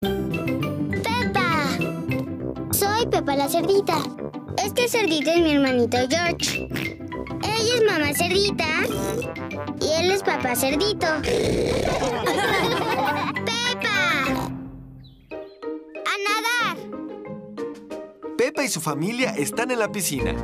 ¡Pepa! Soy Pepa la cerdita. Este cerdito es mi hermanito George. Ella es mamá cerdita y él es papá cerdito. ¡Pepa! ¡A nadar! Pepa y su familia están en la piscina.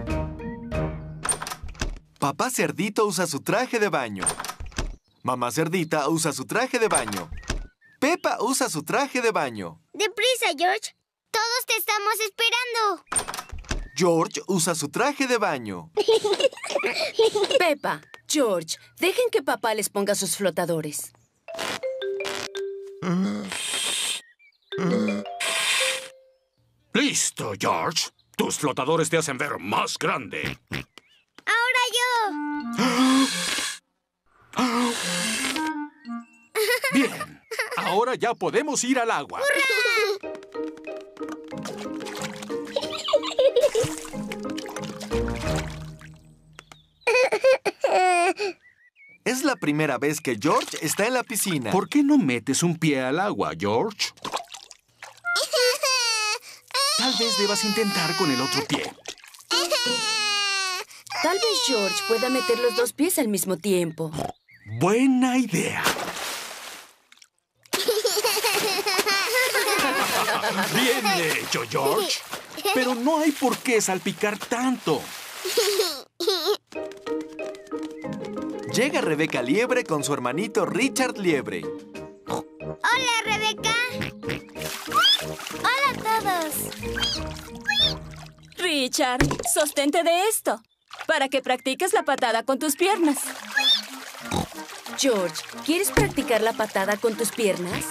Papá cerdito usa su traje de baño. Mamá cerdita usa su traje de baño. Pepa usa su traje de baño. ¡Deprisa, George! ¡Todos te estamos esperando! George usa su traje de baño. Pepa, George, dejen que papá les ponga sus flotadores. ¡Listo, George! Tus flotadores te hacen ver más grande. ¡Ahora yo! Bien. Ahora ya podemos ir al agua. Es la primera vez que George está en la piscina. ¿Por qué no metes un pie al agua, George? Tal vez debas intentar con el otro pie. Tal vez George pueda meter los dos pies al mismo tiempo. Buena idea. Bien hecho, George. Pero no hay por qué salpicar tanto. Llega Rebeca Liebre con su hermanito Richard Liebre. ¡Hola, Rebeca! ¡Hola a todos! Richard, sostente de esto, para que practiques la patada con tus piernas. George, ¿quieres practicar la patada con tus piernas?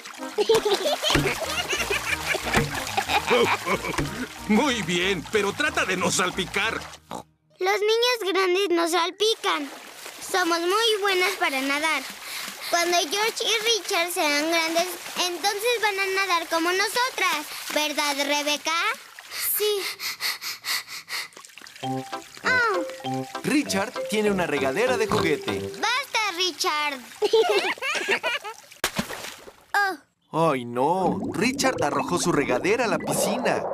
Muy bien, pero trata de no salpicar. Los niños grandes nos salpican. Somos muy buenas para nadar. Cuando George y Richard sean grandes, entonces van a nadar como nosotras. ¿Verdad, Rebeca? Sí. Oh. Richard tiene una regadera de juguete. ¡Basta, Richard! Oh. ¡Ay, no! Richard arrojó su regadera a la piscina.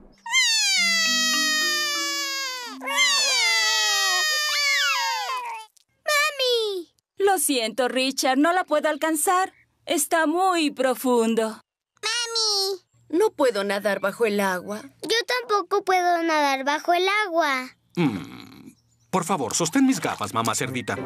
¡Mami! Lo siento, Richard, no la puedo alcanzar. Está muy profundo. ¡Mami! No puedo nadar bajo el agua. Yo tampoco puedo nadar bajo el agua. Por favor, sostén mis gafas, mamá cerdita.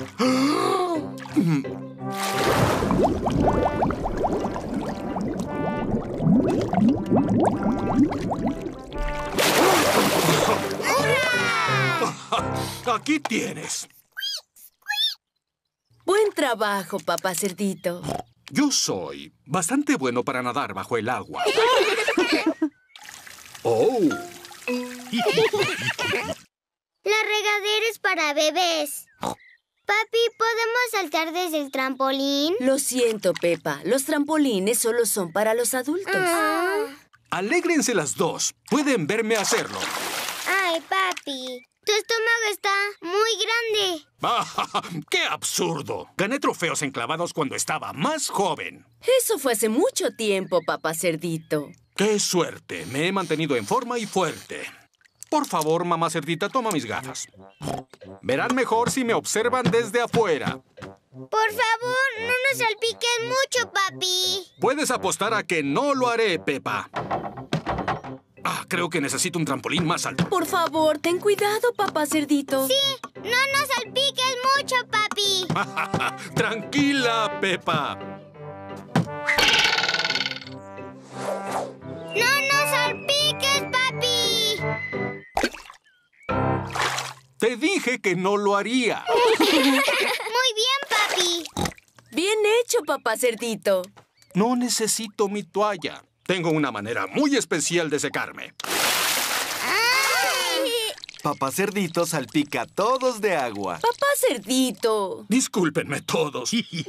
Aquí tienes. Buen trabajo, papá cerdito. Yo soy bastante bueno para nadar bajo el agua. ¡Oh! La regadera es para bebés. Papi, ¿podemos saltar desde el trampolín? Lo siento, Pepa. Los trampolines solo son para los adultos. Alégrense las dos. Pueden verme hacerlo. Ay, papi. Tu estómago está muy grande. ¡Qué absurdo! Gané trofeos enclavados cuando estaba más joven. Eso fue hace mucho tiempo, papá cerdito. ¡Qué suerte! Me he mantenido en forma y fuerte. Por favor, mamá cerdita, toma mis gafas. Verán mejor si me observan desde afuera. Por favor, no nos salpiques mucho, papi. Puedes apostar a que no lo haré, Pepa. Creo que necesito un trampolín más alto. Por favor, ten cuidado, papá cerdito. Sí, no nos salpiques mucho, papi. Tranquila, Pepa. ¡No nos salpiques, papi! Te dije que no lo haría. Muy bien, papi. Bien hecho, papá cerdito. No necesito mi toalla. Tengo una manera muy especial de secarme. Papá cerdito salpica a todos de agua. Papá cerdito. Discúlpenme todos. ¡El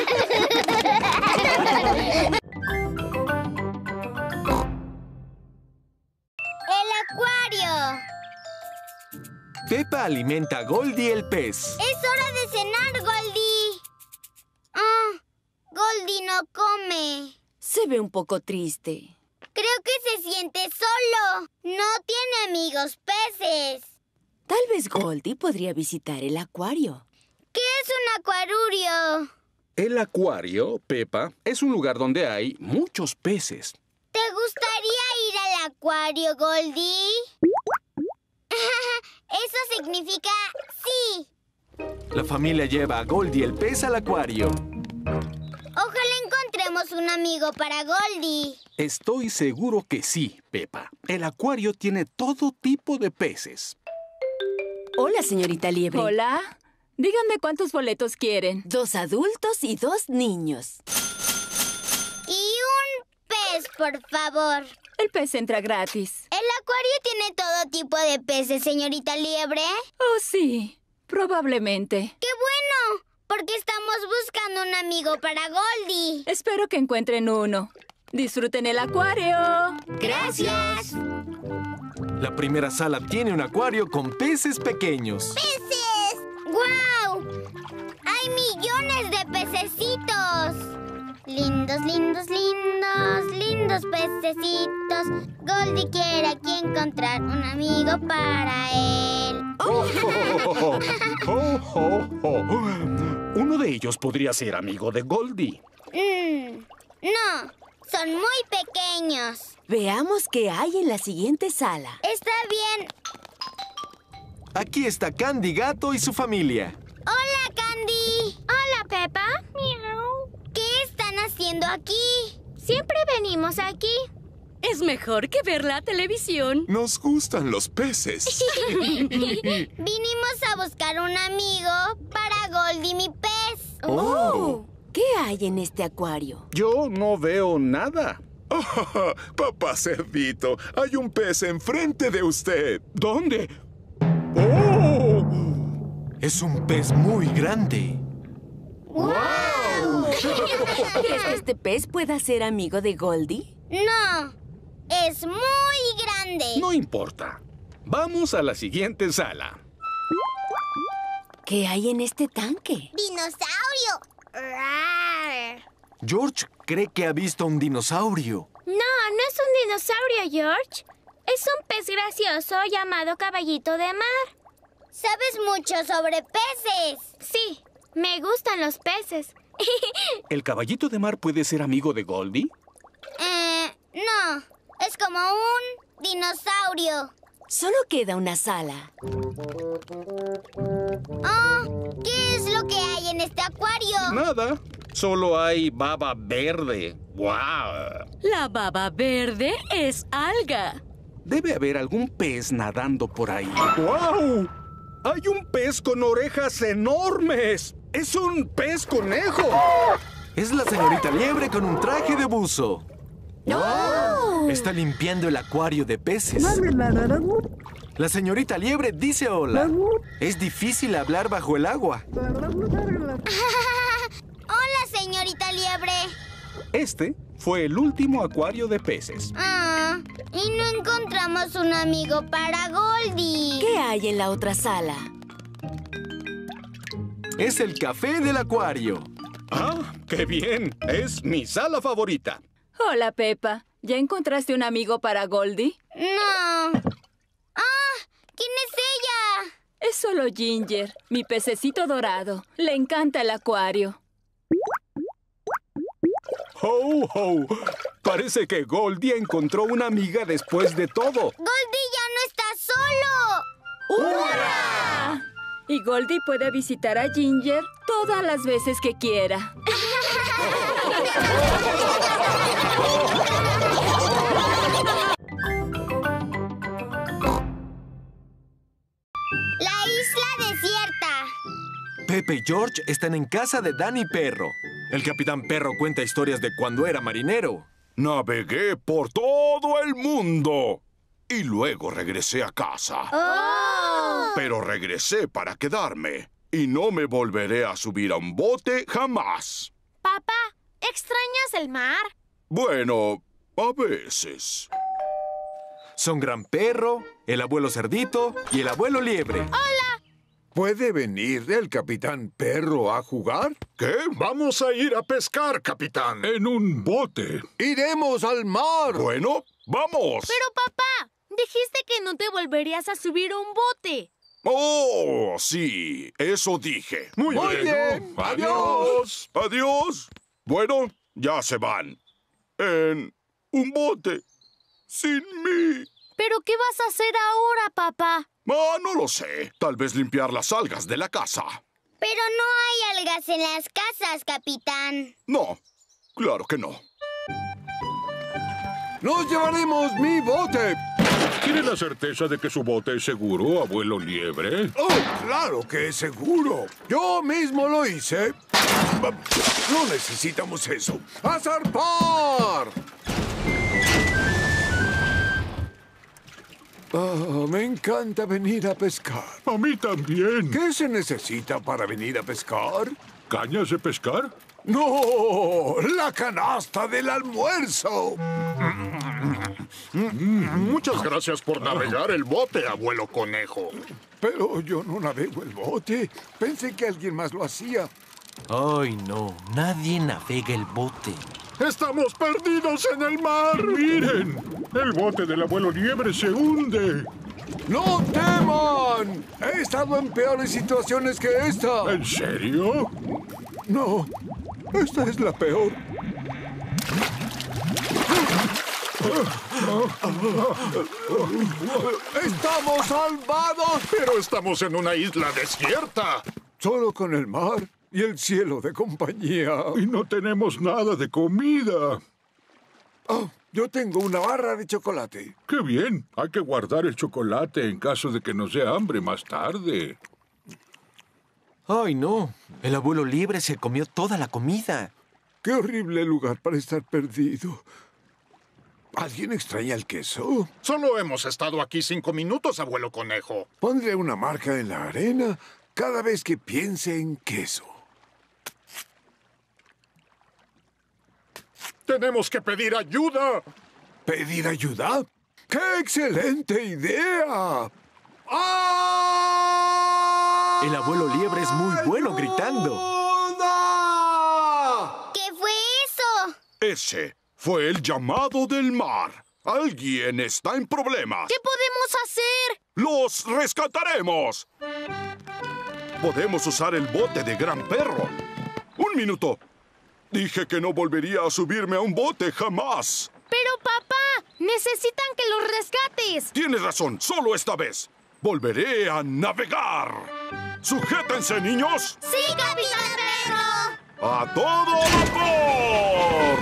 acuario! Pepa alimenta a Goldie el pez. ¡Es hora de cenar, Goldie! Goldie no come. Se ve un poco triste. Creo que se siente solo. No tiene amigos peces. Tal vez Goldie podría visitar el acuario. ¿Qué es un acuarurio? El acuario, Peppa, es un lugar donde hay muchos peces. ¿Te gustaría ir al acuario, Goldie? Eso significa sí. La familia lleva a Goldie el pez al acuario. Ojalá encontremos un amigo para Goldie. Estoy seguro que sí, Peppa. El acuario tiene todo tipo de peces. Hola, señorita Liebre. Hola. Díganme cuántos boletos quieren. 2 adultos y 2 niños. Y un pez, por favor. El pez entra gratis. ¿El acuario tiene todo tipo de peces, señorita Liebre? Oh, sí. Probablemente. ¡Qué bueno! Porque estamos buscando un amigo para Goldie. Espero que encuentren uno. ¡Disfruten el acuario! ¡Gracias! La primera sala tiene un acuario con peces pequeños. ¡Peces! ¡Guau! ¡Hay millones de pececitos! Lindos, lindos, lindos, lindos pececitos. Goldie quiere aquí encontrar un amigo para él. Uno de ellos podría ser amigo de Goldie. No, son muy pequeños. Veamos qué hay en la siguiente sala. Está bien. Aquí está Candy Gato y su familia. ¡Hola, Candy! ¡Hola, Peppa! ¡Miau! ¿Qué están haciendo aquí? Siempre venimos aquí. Es mejor que ver la televisión. Nos gustan los peces. Vinimos a buscar un amigo para Goldie, mi pez. ¡Oh! ¿Qué hay en este acuario? Yo no veo nada. Papá Cerdito, hay un pez enfrente de usted. ¿Dónde? ¡Oh! Es un pez muy grande. ¡Wow! ¿Crees que este pez pueda ser amigo de Goldie? No, es muy grande. No importa. Vamos a la siguiente sala. ¿Qué hay en este tanque? ¡Dinosaurio! ¡Rar! George cree que ha visto un dinosaurio. No, no es un dinosaurio, George. Es un pez gracioso llamado caballito de mar. ¿Sabes mucho sobre peces? Sí, me gustan los peces. ¿El caballito de mar puede ser amigo de Goldie? No. Es como un dinosaurio. Solo queda una sala. Oh, ¿qué es lo que hay en este acuario? Nada. Solo hay baba verde. ¡Guau! La baba verde es alga. Debe haber algún pez nadando por ahí. ¡Guau! ¡Hay un pez con orejas enormes! ¡Es un pez conejo! Es la señorita Liebre con un traje de buzo. ¡Oh! Está limpiando el acuario de peces. La señorita Liebre dice hola. Es difícil hablar bajo el agua. Hola, señorita Liebre. Este fue el último acuario de peces. Y no encontramos un amigo para Goldie. ¿Qué hay en la otra sala? Es el café del acuario. ¡Ah, qué bien! Es mi sala favorita. Hola, Peppa. ¿Ya encontraste un amigo para Goldie? No. ¿Quién es ella? Es solo Ginger, mi pececito dorado. Le encanta el acuario. ¡Ho, ho! Parece que Goldie encontró una amiga después de todo. Goldie ya no está solo. ¡Hurra! Y Goldie puede visitar a Ginger todas las veces que quiera. La isla desierta. Pepe y George están en casa de Danny Perro. El capitán Perro cuenta historias de cuando era marinero. Navegué por todo el mundo y luego regresé a casa. ¡Oh! Pero regresé para quedarme y no me volveré a subir a un bote jamás. Papá, ¿extrañas el mar? Bueno, a veces. Son Gran Perro, el abuelo Cerdito y el abuelo Liebre. ¿Puede venir el Capitán Perro a jugar? ¿Qué? Vamos a ir a pescar, capitán. En un bote. ¡Iremos al mar! Bueno, vamos. Pero, papá, dijiste que no te volverías a subir a un bote. Oh, sí, eso dije. Muy bien. Adiós. Adiós. Bueno, ya se van. En un bote. Sin mí. ¿Pero qué vas a hacer ahora, papá? Ah, no lo sé. Tal vez limpiar las algas de la casa. Pero no hay algas en las casas, capitán. No, claro que no. ¡Nos llevaremos mi bote! ¿Tiene la certeza de que su bote es seguro, abuelo Liebre? ¡Oh, claro que es seguro! Yo mismo lo hice. No necesitamos eso. ¡A zarpar! Me encanta venir a pescar. A mí también. ¿Qué se necesita para venir a pescar? ¿Cañas de pescar? ¡No! ¡La canasta del almuerzo! Muchas gracias por navegar el bote, abuelo conejo. Pero yo no navego el bote. Pensé que alguien más lo hacía. Ay, no. Nadie navega el bote. ¡Estamos perdidos en el mar! ¡Miren! El bote del abuelo Liebre se hunde. ¡No teman! He estado en peores situaciones que esta. ¿En serio? No, esta es la peor. ¡Estamos salvados! Pero estamos en una isla desierta. Solo con el mar y el cielo de compañía. Y no tenemos nada de comida. Oh, yo tengo una barra de chocolate. ¡Qué bien! Hay que guardar el chocolate en caso de que nos dé hambre más tarde. Ay, no. El abuelo Liebre se comió toda la comida. ¡Qué horrible lugar para estar perdido! ¿Alguien extraña el queso? Solo hemos estado aquí 5 minutos, abuelo conejo. Pondré una marca en la arena cada vez que piense en queso. ¡Tenemos que pedir ayuda! ¿Pedir ayuda? ¡Qué excelente idea! ¡Ah! El abuelo Liebre es muy bueno gritando. ¿Qué fue eso? Ese fue el llamado del mar. Alguien está en problemas. ¿Qué podemos hacer? ¡Los rescataremos! Podemos usar el bote de Gran Perro. ¡Un minuto! Dije que no volvería a subirme a un bote jamás. Pero, papá, necesitan que los rescates. Tienes razón, solo esta vez. Volveré a navegar. ¡Sujétense, niños! ¡Sí, Capitán Perro! ¡A todo vapor!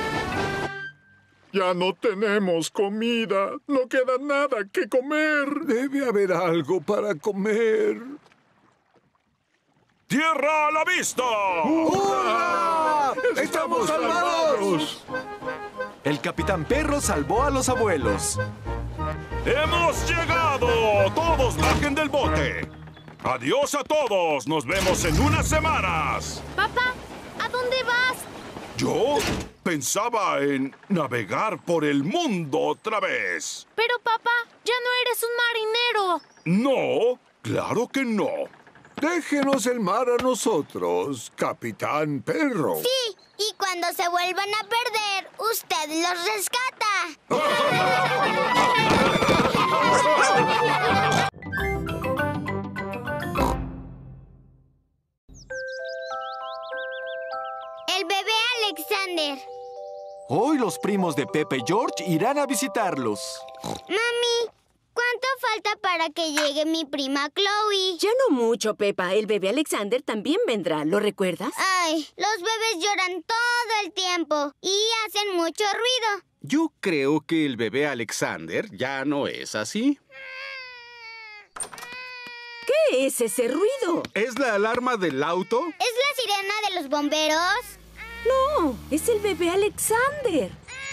Ya no tenemos comida. No queda nada que comer. Debe haber algo para comer. ¡Tierra a la vista! ¡Hurra! ¡Estamos salvados! El Capitán Perro salvó a los abuelos. ¡Hemos llegado! ¡Todos bajen del bote! ¡Adiós a todos! ¡Nos vemos en unas semanas! Papá, ¿a dónde vas? Yo pensaba en navegar por el mundo otra vez. Pero, papá, ya no eres un marinero. No, claro que no. Déjenos el mar a nosotros, Capitán Perro. Sí, y cuando se vuelvan a perder, usted los rescata. El bebé Alexander. Hoy los primos de Pepe y George irán a visitarlos. Mami, ¿cuánto falta para que llegue mi prima Chloe? Ya no mucho, Peppa. El bebé Alexander también vendrá, ¿lo recuerdas? Ay, los bebés lloran todo el tiempo y hacen mucho ruido. Yo creo que el bebé Alexander ya no es así. ¿Qué es ese ruido? ¿Es la alarma del auto? ¿Es la sirena de los bomberos? No, es el bebé Alexander.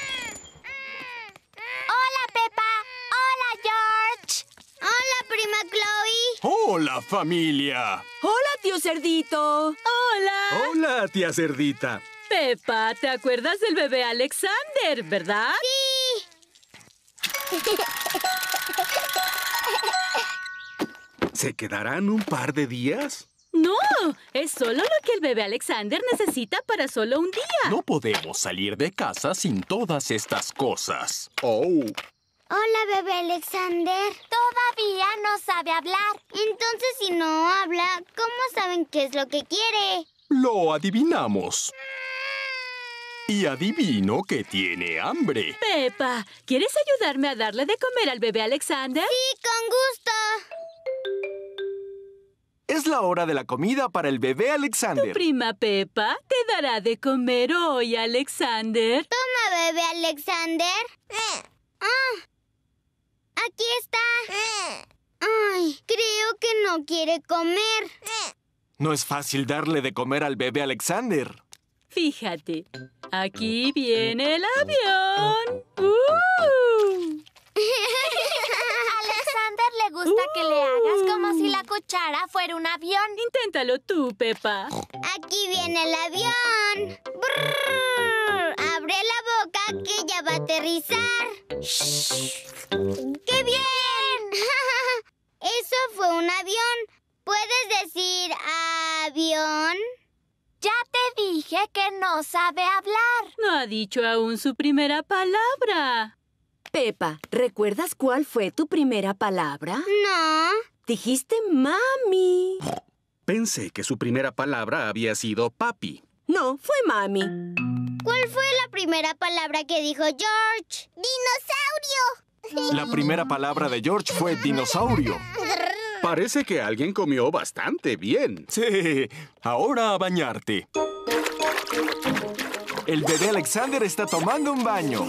Hola, Peppa. Hola, George. Hola, prima Chloe. ¡Hola, familia! Hola, tío Cerdito. ¡Hola! ¡Hola, tía Cerdita! Peppa, ¿te acuerdas del bebé Alexander, verdad? Sí. ¿Se quedarán un par de días? No, es solo lo que el bebé Alexander necesita para solo un día. No podemos salir de casa sin todas estas cosas. Oh. Hola, bebé Alexander. Todavía no sabe hablar. Entonces, si no habla, ¿cómo saben qué es lo que quiere? Lo adivinamos. Y adivino que tiene hambre. Peppa, ¿quieres ayudarme a darle de comer al bebé Alexander? Sí, con gusto. Es la hora de la comida para el bebé Alexander. Tu prima Peppa te dará de comer hoy, Alexander. Toma, bebé Alexander. Aquí está. Ay, creo que no quiere comer. No es fácil darle de comer al bebé Alexander. Fíjate, aquí viene el avión. Alexander le gusta que le hagas como si la cuchara fuera un avión. Inténtalo tú, Peppa. Aquí viene el avión. Brrr. Abre la boca que ya va a aterrizar. ¡Qué bien! Eso fue un avión. ¿Puedes decir avión? Ya te dije que no sabe hablar. No ha dicho aún su primera palabra. Peppa, ¿recuerdas cuál fue tu primera palabra? No. Dijiste mami. Pensé que su primera palabra había sido papi. No, fue mami. ¿Cuál fue la primera palabra que dijo George? ¡Dinosaurio! La primera palabra de George fue dinosaurio. Parece que alguien comió bastante bien. Sí, ahora a bañarte. El bebé Alexander está tomando un baño.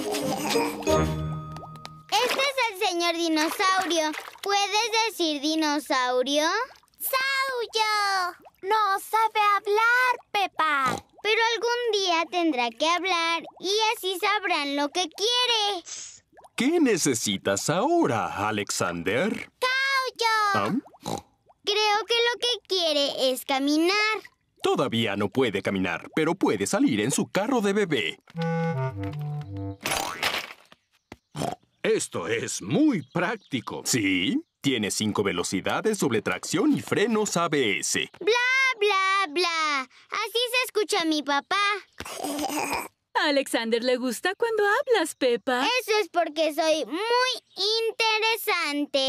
Este es el señor dinosaurio. ¿Puedes decir dinosaurio? ¡Sauyo! No sabe hablar, Peppa. Pero algún día tendrá que hablar y así sabrán lo que quiere. ¿Qué necesitas ahora, Alexander? ¡Sauyo! Creo que lo que quiere es caminar. Todavía no puede caminar, pero puede salir en su carro de bebé. Esto es muy práctico. Sí, tiene 5 velocidades, doble tracción y frenos ABS. Bla, bla, bla. Así se escucha a mi papá. A Alexander le gusta cuando hablas, Peppa. Eso es porque soy muy interesante.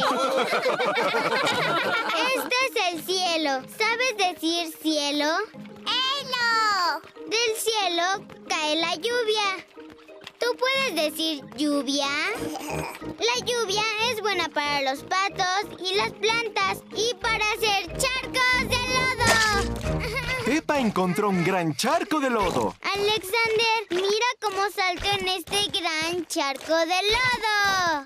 Este es el cielo. ¿Sabes decir cielo? ¡Helo! Del cielo cae la lluvia. ¿Tú puedes decir lluvia? La lluvia es buena para los patos y las plantas y para hacer charcos de lodo. Peppa encontró un gran charco de lodo. Alexander, mira cómo salto en este gran charco de lodo.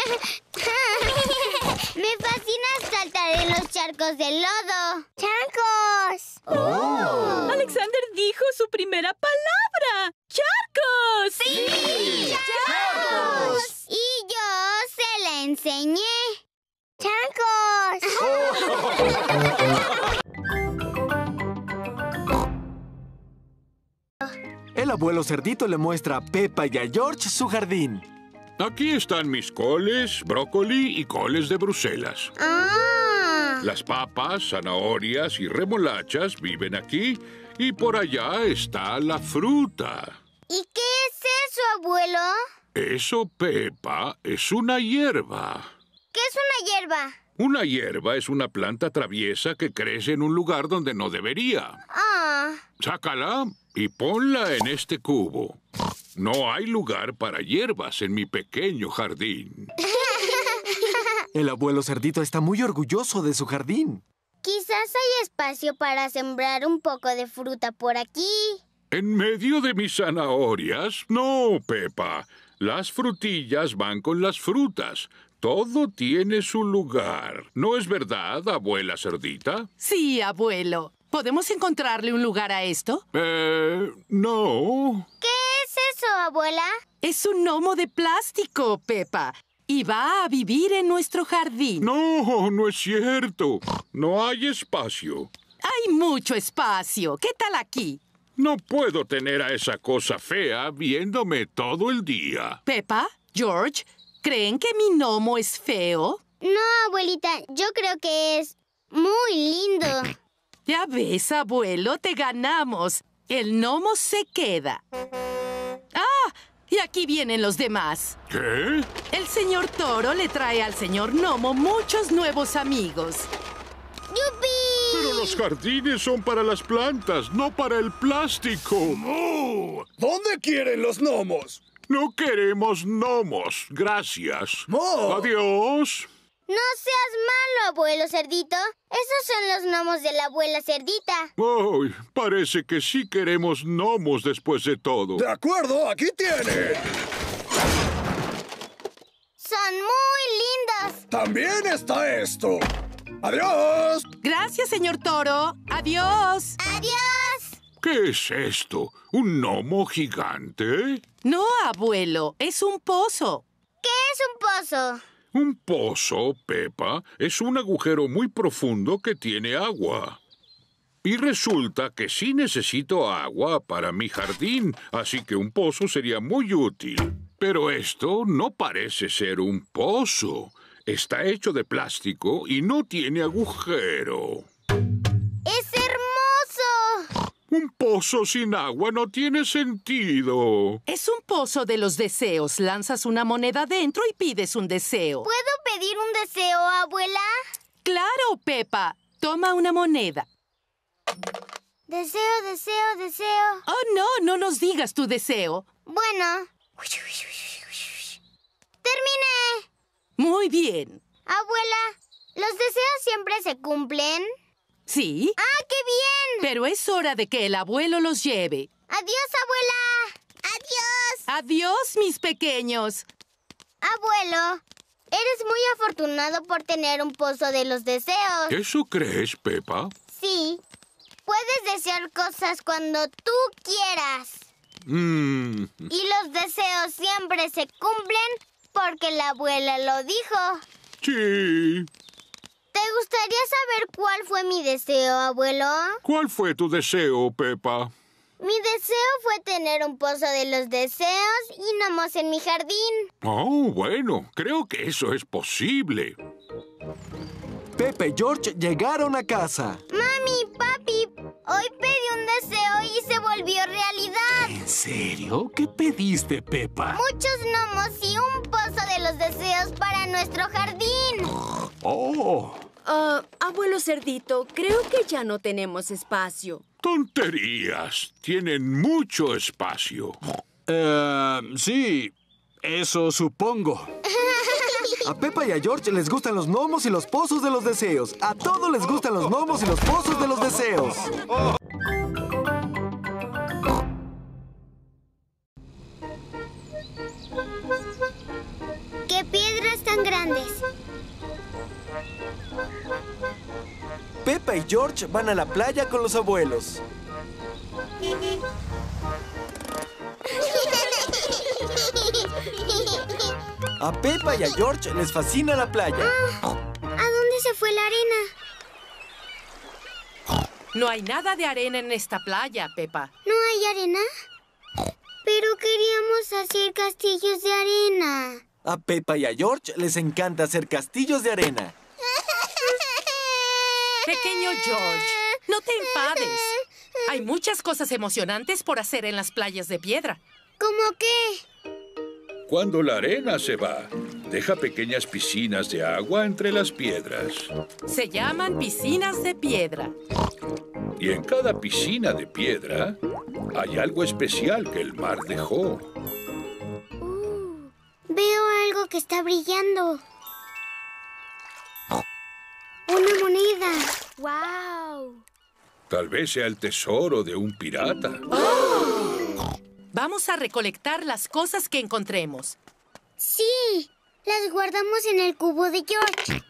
Me fascina saltar en los charcos de lodo. ¡Charcos! ¡Oh! Alexander dijo su primera palabra. ¡Charcos! ¡Sí! ¡Charcos! Y yo se la enseñé. ¡Charcos! El abuelo cerdito le muestra a Peppa y a George su jardín. Aquí están mis coles, brócoli y coles de Bruselas. ¡Ah! Las papas, zanahorias y remolachas viven aquí y por allá está la fruta. ¿Y qué es eso, abuelo? Eso, Peppa, es una hierba. ¿Qué es una hierba? Una hierba es una planta traviesa que crece en un lugar donde no debería. Ah. Sácala y ponla en este cubo. No hay lugar para hierbas en mi pequeño jardín. El abuelo cerdito está muy orgulloso de su jardín. Quizás hay espacio para sembrar un poco de fruta por aquí. ¿En medio de mis zanahorias? No, Peppa. Las frutillas van con las frutas. Todo tiene su lugar. ¿No es verdad, abuela cerdita? Sí, abuelo. ¿Podemos encontrarle un lugar a esto? No. ¿Qué es eso, abuela? Es un gnomo de plástico, Peppa. Y va a vivir en nuestro jardín. No, no es cierto. No hay espacio. Hay mucho espacio. ¿Qué tal aquí? No puedo tener a esa cosa fea viéndome todo el día. Peppa, George, ¿creen que mi gnomo es feo? No, abuelita, yo creo que es Muy lindo. Ya ves, abuelo, te ganamos. El gnomo se queda. ¡Ah! Y aquí vienen los demás. ¿Qué? El señor Toro le trae al señor Gnomo muchos nuevos amigos. ¡Yupi! Pero los jardines son para las plantas, no para el plástico. ¡Mu! ¿Dónde quieren los gnomos? No queremos gnomos, gracias. ¡Mu! Adiós. No seas malo, abuelo cerdito. Esos son los gnomos de la abuela cerdita. Ay, parece que sí queremos gnomos después de todo. De acuerdo, aquí tienen. Son muy lindos. También está esto. ¡Adiós! Gracias, señor Toro. Adiós. ¡Adiós! ¿Qué es esto? ¿Un gnomo gigante? No, abuelo, es un pozo. ¿Qué es un pozo? Un pozo, Peppa, es un agujero muy profundo que tiene agua. Y resulta que sí necesito agua para mi jardín, así que un pozo sería muy útil. Pero esto no parece ser un pozo. Está hecho de plástico y no tiene agujero. ¡Es hermoso! Un pozo sin agua no tiene sentido. Es un pozo de los deseos. Lanzas una moneda dentro y pides un deseo. ¿Puedo pedir un deseo, abuela? ¡Claro, Peppa! Toma una moneda. Deseo, deseo, deseo. Oh, no nos digas tu deseo. Bueno. ¡Terminé! Muy bien. Abuela, ¿los deseos siempre se cumplen? ¿Sí? ¡Ah, qué bien! Pero es hora de que el abuelo los lleve. ¡Adiós, abuela! ¡Adiós! ¡Adiós, mis pequeños! Abuelo, eres muy afortunado por tener un pozo de los deseos. ¿Eso crees, Peppa? Sí. Puedes desear cosas cuando tú quieras. Y los deseos siempre se cumplen porque la abuela lo dijo. Sí. ¿Te gustaría saber cuál fue mi deseo, abuelo? ¿Cuál fue tu deseo, Peppa? Mi deseo fue tener un pozo de los deseos y gnomos en mi jardín. Oh, bueno, creo que eso es posible. Peppa y George llegaron a casa. Mami, papi, hoy pedí un deseo y se volvió realidad. ¿En serio? ¿Qué pediste, Peppa? Muchos gnomos y un pozo de los deseos para nuestro jardín. ¡Oh! Abuelo Cerdito, creo que ya no tenemos espacio. Tonterías. Tienen mucho espacio. Sí, eso supongo. A Peppa y a George les gustan los gnomos y los pozos de los deseos. A todos les gustan los gnomos y los pozos de los deseos. ¡Qué piedras tan grandes! Peppa y George van a la playa con los abuelos. A Peppa y a George les fascina la playa. ¿A dónde se fue la arena? No hay nada de arena en esta playa, Peppa. ¿No hay arena? Pero queríamos hacer castillos de arena. A Peppa y a George les encanta hacer castillos de arena. Pequeño George, no te enfades. Hay muchas cosas emocionantes por hacer en las playas de piedra. ¿Cómo qué? Cuando la arena se va, deja pequeñas piscinas de agua entre las piedras. Se llaman piscinas de piedra. Y en cada piscina de piedra hay algo especial que el mar dejó. Veo algo que está brillando. ¡Una moneda! ¡Wow! Tal vez sea el tesoro de un pirata. Vamos a recolectar las cosas que encontremos. ¡Sí! Las guardamos en el cubo de George.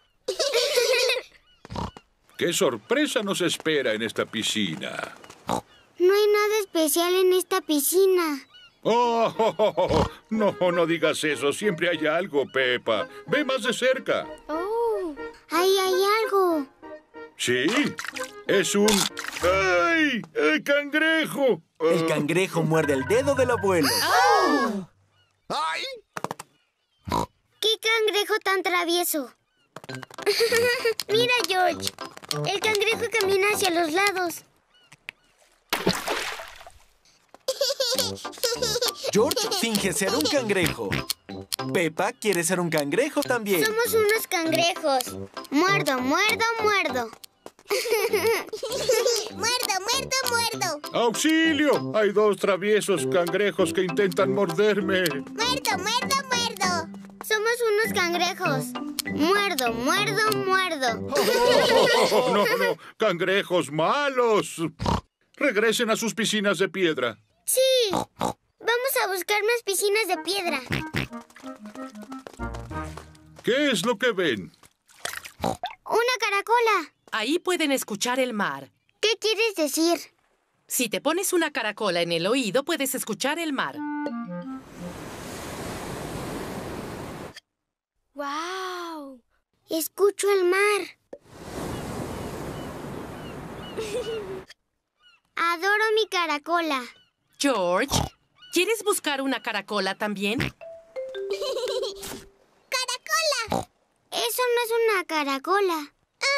¿Qué sorpresa nos espera en esta piscina? No hay nada especial en esta piscina. Oh, no digas eso. Siempre hay algo, Peppa. Ve más de cerca. ¡Oh! ¡Ahí hay algo! Sí, es un... ¡Ay! ¡El cangrejo! El cangrejo muerde el dedo del abuelo. ¡Ay! ¡Qué cangrejo tan travieso! Mira, George. El cangrejo camina hacia los lados. George finge ser un cangrejo. Peppa quiere ser un cangrejo también. Somos unos cangrejos. Muerdo, muerdo, muerdo. Muerdo, muerdo, muerdo. ¡Auxilio! Hay dos traviesos cangrejos que intentan morderme. Muerdo, muerdo, muerdo. Somos unos cangrejos. Muerdo, muerdo, muerdo. Oh, no, cangrejos malos. Regresen a sus piscinas de piedra. Sí. Vamos a buscar más piscinas de piedra. ¿Qué es lo que ven? Una caracola. Ahí pueden escuchar el mar. ¿Qué quieres decir? Si te pones una caracola en el oído, puedes escuchar el mar. ¡Wow! Escucho el mar. Adoro mi caracola. George, ¿quieres buscar una caracola también? ¡Caracola! Eso no es una caracola.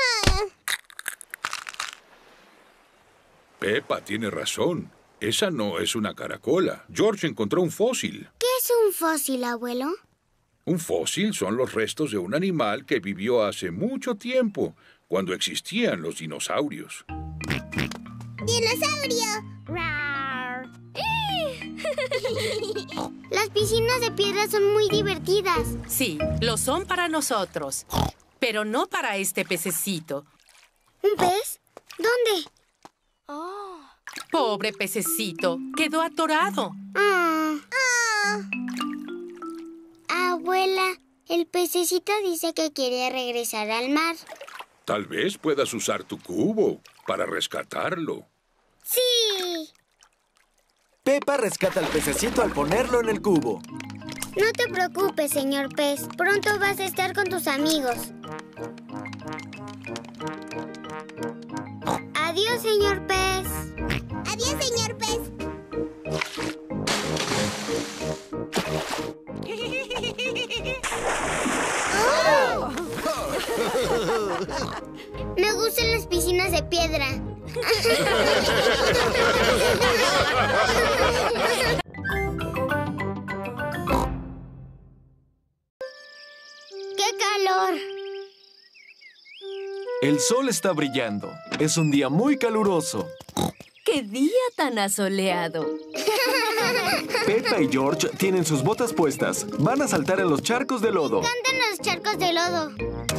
Peppa tiene razón. Esa no es una caracola. George encontró un fósil. ¿Qué es un fósil, abuelo? Un fósil son los restos de un animal que vivió hace mucho tiempo, cuando existían los dinosaurios. ¡Dinosaurio! Las piscinas de piedra son muy divertidas. Sí, lo son para nosotros, pero no para este pececito. ¿Un pez? ¿Dónde? Pobre pececito, quedó atorado. Abuela, el pececito dice que quiere regresar al mar. Tal vez puedas usar tu cubo para rescatarlo. ¡Sí! Peppa rescata al pececito al ponerlo en el cubo. No te preocupes, señor pez. Pronto vas a estar con tus amigos. Adiós, señor pez. Adiós, señor pez. ¡Oh! Me gustan las piscinas de piedra. ¡Qué calor! El sol está brillando. Es un día muy caluroso. ¡Qué día tan asoleado! Peppa y George tienen sus botas puestas. Van a saltar en los charcos de lodo. Me encantan los charcos de lodo.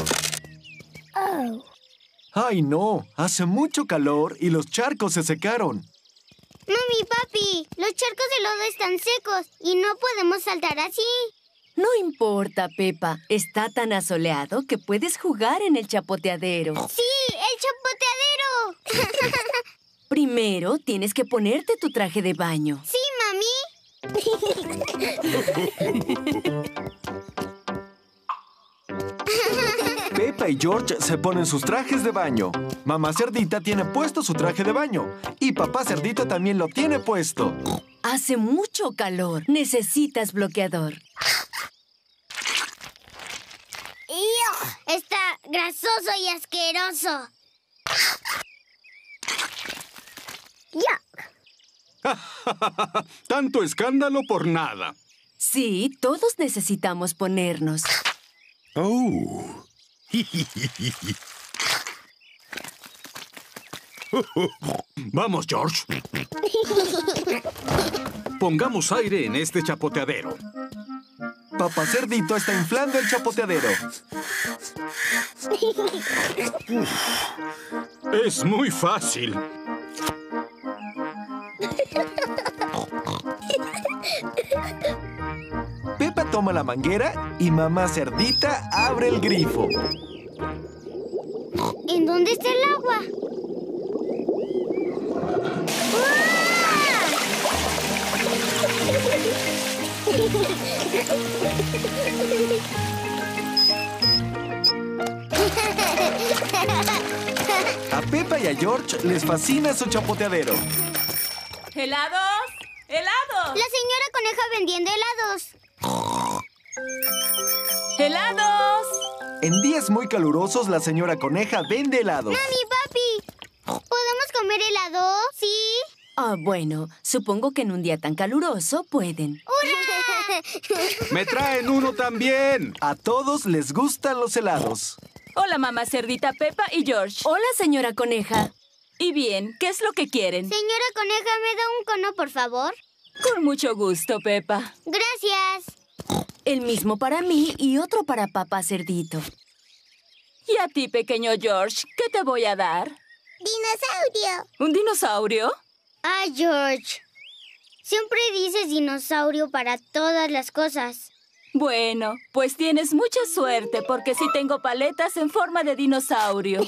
¡Ay, no! Hace mucho calor y los charcos se secaron. Mami, papi, los charcos de lodo están secos y no podemos saltar así. No importa, Peppa. Está tan asoleado que puedes jugar en el chapoteadero. ¡Sí, el chapoteadero! Primero, tienes que ponerte tu traje de baño. ¡Sí, mami! Peppa y George se ponen sus trajes de baño. Mamá Cerdita tiene puesto su traje de baño. Y Papá Cerdito también lo tiene puesto. Hace mucho calor. Necesitas bloqueador. Está grasoso y asqueroso. Tanto escándalo por nada. Sí, todos necesitamos ponernos. ¡Oh! Vamos, George. Pongamos aire en este chapoteadero. Papá Cerdito está inflando el chapoteadero. Es muy fácil. Peppa toma la manguera y Mamá Cerdita abre el grifo. ¿En dónde está el agua? A Peppa y a George les fascina su chapoteadero. ¡Helados! ¡Helados! La señora coneja vendiendo helados. ¡Helados! En días muy calurosos, la señora Coneja vende helados. ¡Mami, papi! ¿Podemos comer helado? ¿Sí? Ah, bueno, supongo que en un día tan caluroso pueden. ¡Hurra! ¡Me traen uno también! A todos les gustan los helados. Hola, mamá cerdita Peppa y George. Hola, señora Coneja. Y bien, ¿qué es lo que quieren? Señora Coneja, ¿me da un cono, por favor? Con mucho gusto, Peppa. Gracias. El mismo para mí y otro para papá cerdito. ¿Y a ti, pequeño George, qué te voy a dar? ¡Dinosaurio! ¿Un dinosaurio? Ah, George. Siempre dices dinosaurio para todas las cosas. Bueno, pues tienes mucha suerte porque sí tengo paletas en forma de dinosaurio.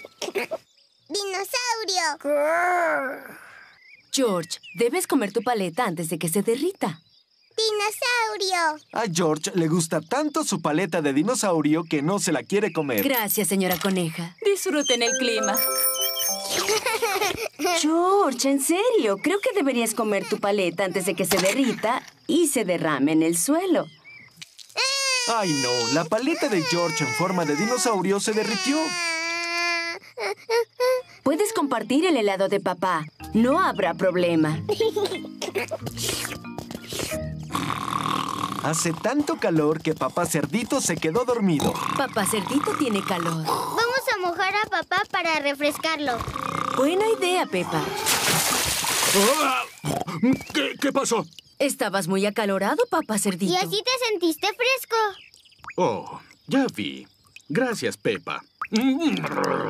¡Dinosaurio! George, debes comer tu paleta antes de que se derrita. ¡Dinosaurio! A George le gusta tanto su paleta de dinosaurio que no se la quiere comer. Gracias, señora Coneja. Disfruten el clima. George, en serio, creo que deberías comer tu paleta antes de que se derrita y se derrame en el suelo. Ay, no. La paleta de George en forma de dinosaurio se derritió. Puedes compartir el helado de papá. No habrá problema. Hace tanto calor que papá cerdito se quedó dormido. Papá cerdito tiene calor. Vamos a mojar a papá para refrescarlo. Buena idea, Peppa. ¿Qué pasó? Estabas muy acalorado, papá cerdito. Y así te sentiste fresco. Oh, ya vi. Gracias, Peppa. ¡Miren!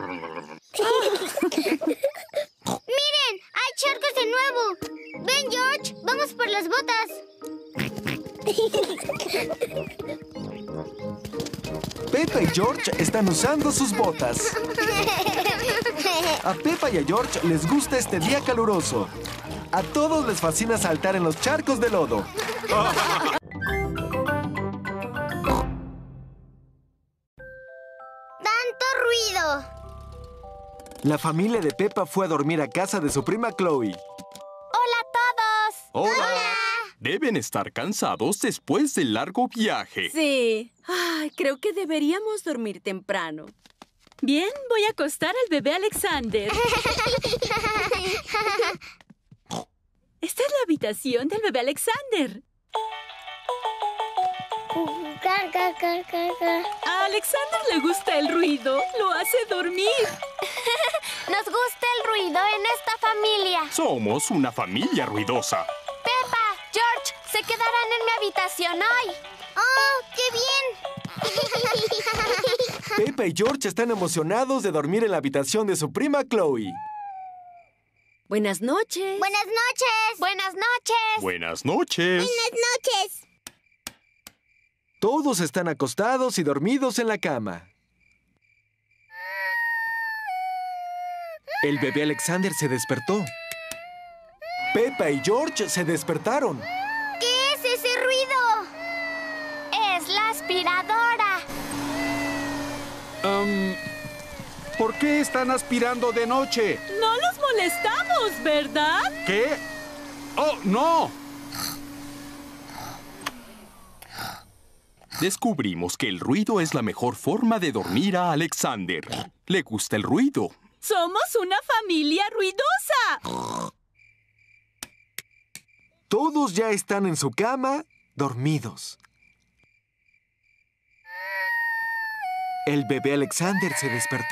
¡Hay charcos de nuevo! ¡Ven, George! ¡Vamos por las botas! Peppa y George están usando sus botas. A Peppa y a George les gusta este día caluroso. A todos les fascina saltar en los charcos de lodo. ¡Tanto ruido! La familia de Peppa fue a dormir a casa de su prima Chloe. ¡Hola a todos! ¡Hola! Deben estar cansados después del largo viaje. Sí. Ay, creo que deberíamos dormir temprano. Bien, voy a acostar al bebé Alexander. Esta es la habitación del bebé Alexander. A Alexander le gusta el ruido. Lo hace dormir. Nos gusta el ruido en esta familia. Somos una familia ruidosa. Peppa, George, se quedarán en mi habitación hoy. ¡Oh, qué bien! Peppa y George están emocionados de dormir en la habitación de su prima Chloe. Buenas noches. ¡Buenas noches! Buenas noches. Buenas noches. ¡Buenas noches! Todos están acostados y dormidos en la cama. El bebé Alexander se despertó. Peppa y George se despertaron. ¿Qué es ese ruido? Es la aspiradora. ¿Por qué están aspirando de noche? No los molestamos, ¿verdad? ¿Qué? ¡Oh, no! Descubrimos que el ruido es la mejor forma de dormir a Alexander. Le gusta el ruido. ¡Somos una familia ruidosa! Todos ya están en su cama, dormidos. El bebé Alexander se despertó.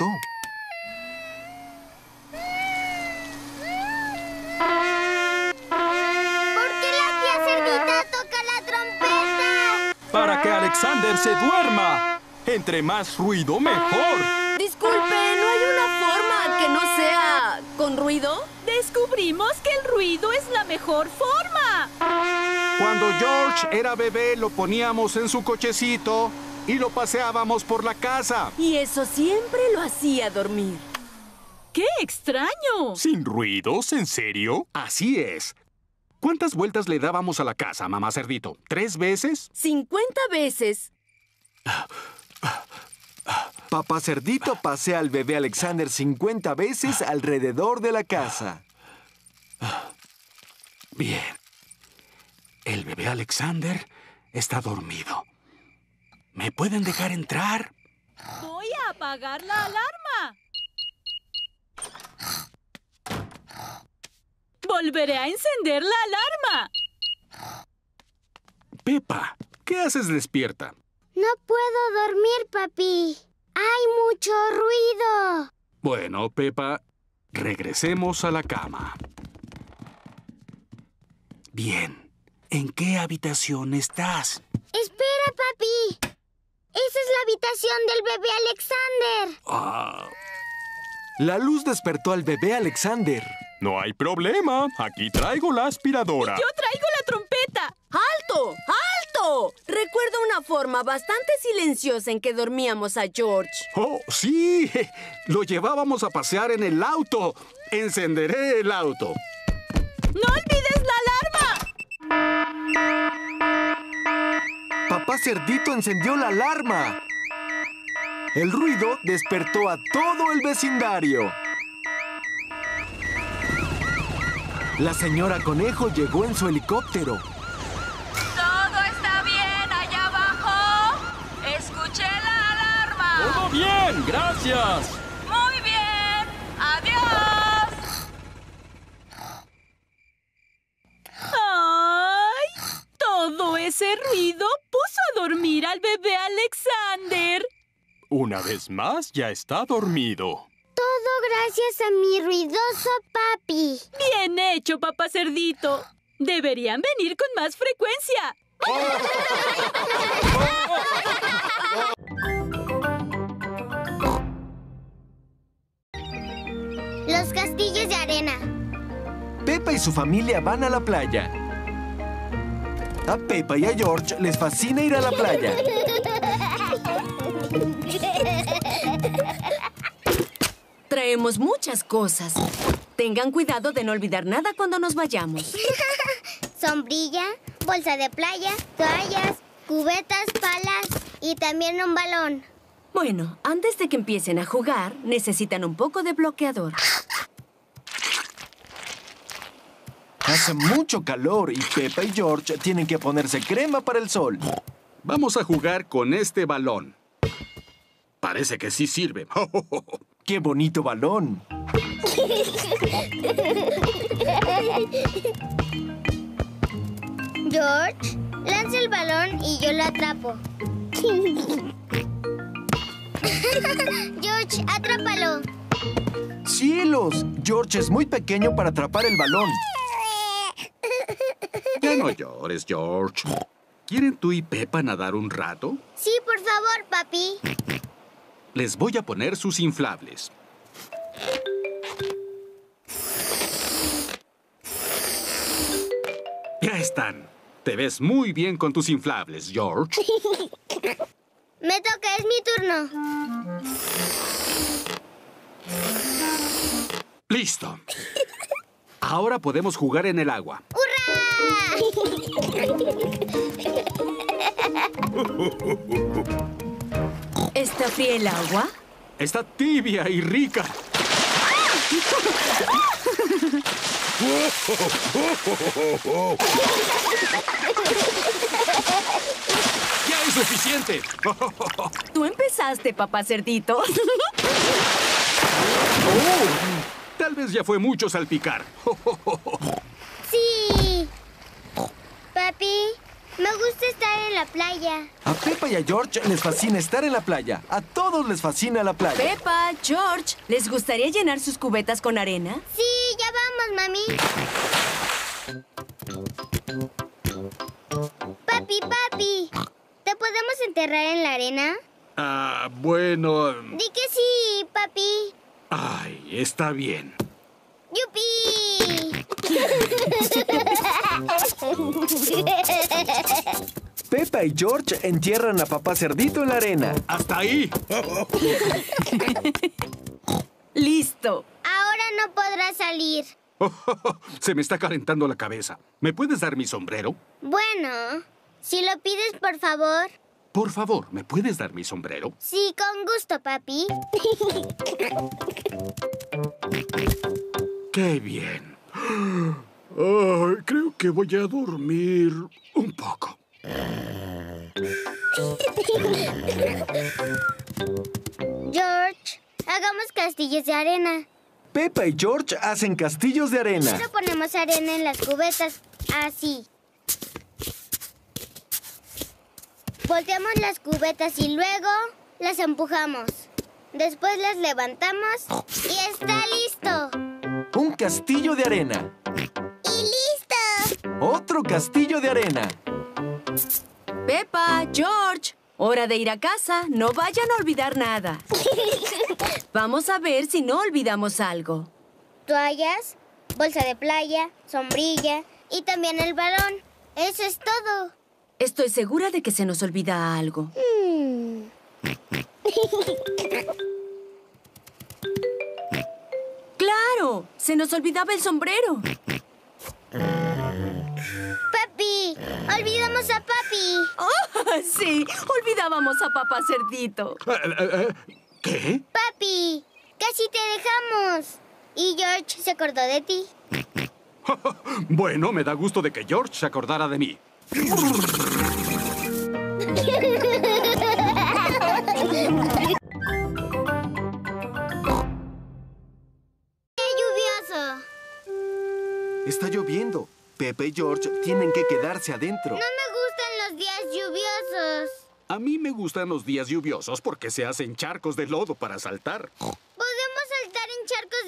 ¿Por qué la tía cerdita toca la trompeta? Para que Alexander se duerma. Entre más ruido, mejor. Disculpe, ¿no hay una forma que no sea con ruido? Descubrimos que el ruido es la mejor forma. Cuando George era bebé, lo poníamos en su cochecito y lo paseábamos por la casa. Y eso siempre lo hacía dormir. ¡Qué extraño! ¿Sin ruidos? ¿En serio? Así es. ¿Cuántas vueltas le dábamos a la casa, mamá cerdito? ¿3 veces? 50 veces. Papá cerdito pasea al bebé Alexander 50 veces alrededor de la casa. Bien. El bebé Alexander está dormido. ¿Me pueden dejar entrar? Voy a apagar la alarma. Volveré a encender la alarma. Pepa, ¿qué haces despierta? No puedo dormir, papi. Hay mucho ruido. Bueno, Pepa, regresemos a la cama. Bien. ¿En qué habitación estás? Espera, papi. Esa es la habitación del bebé Alexander. Ah. La luz despertó al bebé Alexander. No hay problema. Aquí traigo la aspiradora. Yo traigo la trompeta. ¡Alto! ¡Alto! Recuerdo una forma bastante silenciosa en que dormíamos a George. ¡Oh, sí! Lo llevábamos a pasear en el auto. Encenderé el auto. ¡No olvides la alarma! Papá Cerdito encendió la alarma. El ruido despertó a todo el vecindario. La señora Conejo llegó en su helicóptero. ¿Todo está bien allá abajo? Escuché la alarma. ¡Todo bien! ¡Gracias! Muy bien. Adiós. ¡Ay! Todo ese ruido puso a dormir al bebé Alexander. Una vez más, ya está dormido. Todo gracias a mi ruidoso papi. Bien hecho, papá Cerdito. Deberían venir con más frecuencia. Los castillos de arena. Pepa y su familia van a la playa. A Pepa y a George les fascina ir a la playa. Traemos muchas cosas. Tengan cuidado de no olvidar nada cuando nos vayamos. Sombrilla, bolsa de playa, toallas, cubetas, palas y también un balón. Bueno, antes de que empiecen a jugar, necesitan un poco de bloqueador. Hace mucho calor y Pepa y George tienen que ponerse crema para el sol. Vamos a jugar con este balón. Parece que sí sirve. ¡Qué bonito balón! George, lanza el balón y yo lo atrapo. George, atrápalo. ¡Cielos! George es muy pequeño para atrapar el balón. Ya no llores, George. ¿Quieren tú y Pepa nadar un rato? Sí, por favor, papi. Les voy a poner sus inflables. Ya están. Te ves muy bien con tus inflables, George. Me toca, es mi turno. ¡Listo! Ahora podemos jugar en el agua. ¿Está fría el agua? Está tibia y rica. ¡Ya es suficiente! Tú empezaste, papá Cerdito. Tal vez ya fue mucho salpicar. Sí. Papi, me gusta estar en la playa. A Pepa y a George les fascina estar en la playa. A todos les fascina la playa. Pepa, George, ¿les gustaría llenar sus cubetas con arena? Sí, ya vamos, mami. Papi, ¿te podemos enterrar en la arena? Ah, bueno... Di que sí, papi. Ay, está bien. ¡Yupi! Pepa y George entierran a papá Cerdito en la arena. ¡Hasta ahí! ¡Listo! Ahora no podrá salir. Se me está calentando la cabeza. ¿Me puedes dar mi sombrero? Bueno, si lo pides, por favor. Por favor, ¿me puedes dar mi sombrero? Sí, con gusto, papi. ¡Qué bien! Ay, creo que voy a dormir un poco. George, hagamos castillos de arena. Peppa y George hacen castillos de arena. Ahora ponemos arena en las cubetas, así. Volteamos las cubetas y luego las empujamos. Después las levantamos y está listo. Un castillo de arena. ¡Y listo! Otro castillo de arena. Peppa, George, hora de ir a casa. No vayan a olvidar nada. Vamos a ver si no olvidamos algo. Toallas, bolsa de playa, sombrilla y también el balón. Eso es todo. Estoy segura de que se nos olvida algo. ¡Claro! Se nos olvidaba el sombrero. ¡Papi! ¡Olvidamos a Papi! ¡Oh, sí! Olvidábamos a Papá Cerdito. ¿Qué? ¡Papi! ¡Casi te dejamos! Y George se acordó de ti. Bueno, me da gusto de que George se acordara de mí. ¡Lluvioso! Está lloviendo. Peppa y George tienen que quedarse adentro. No me gustan los días lluviosos. A mí me gustan los días lluviosos porque se hacen charcos de lodo para saltar. ¿Podemos saltar en charcos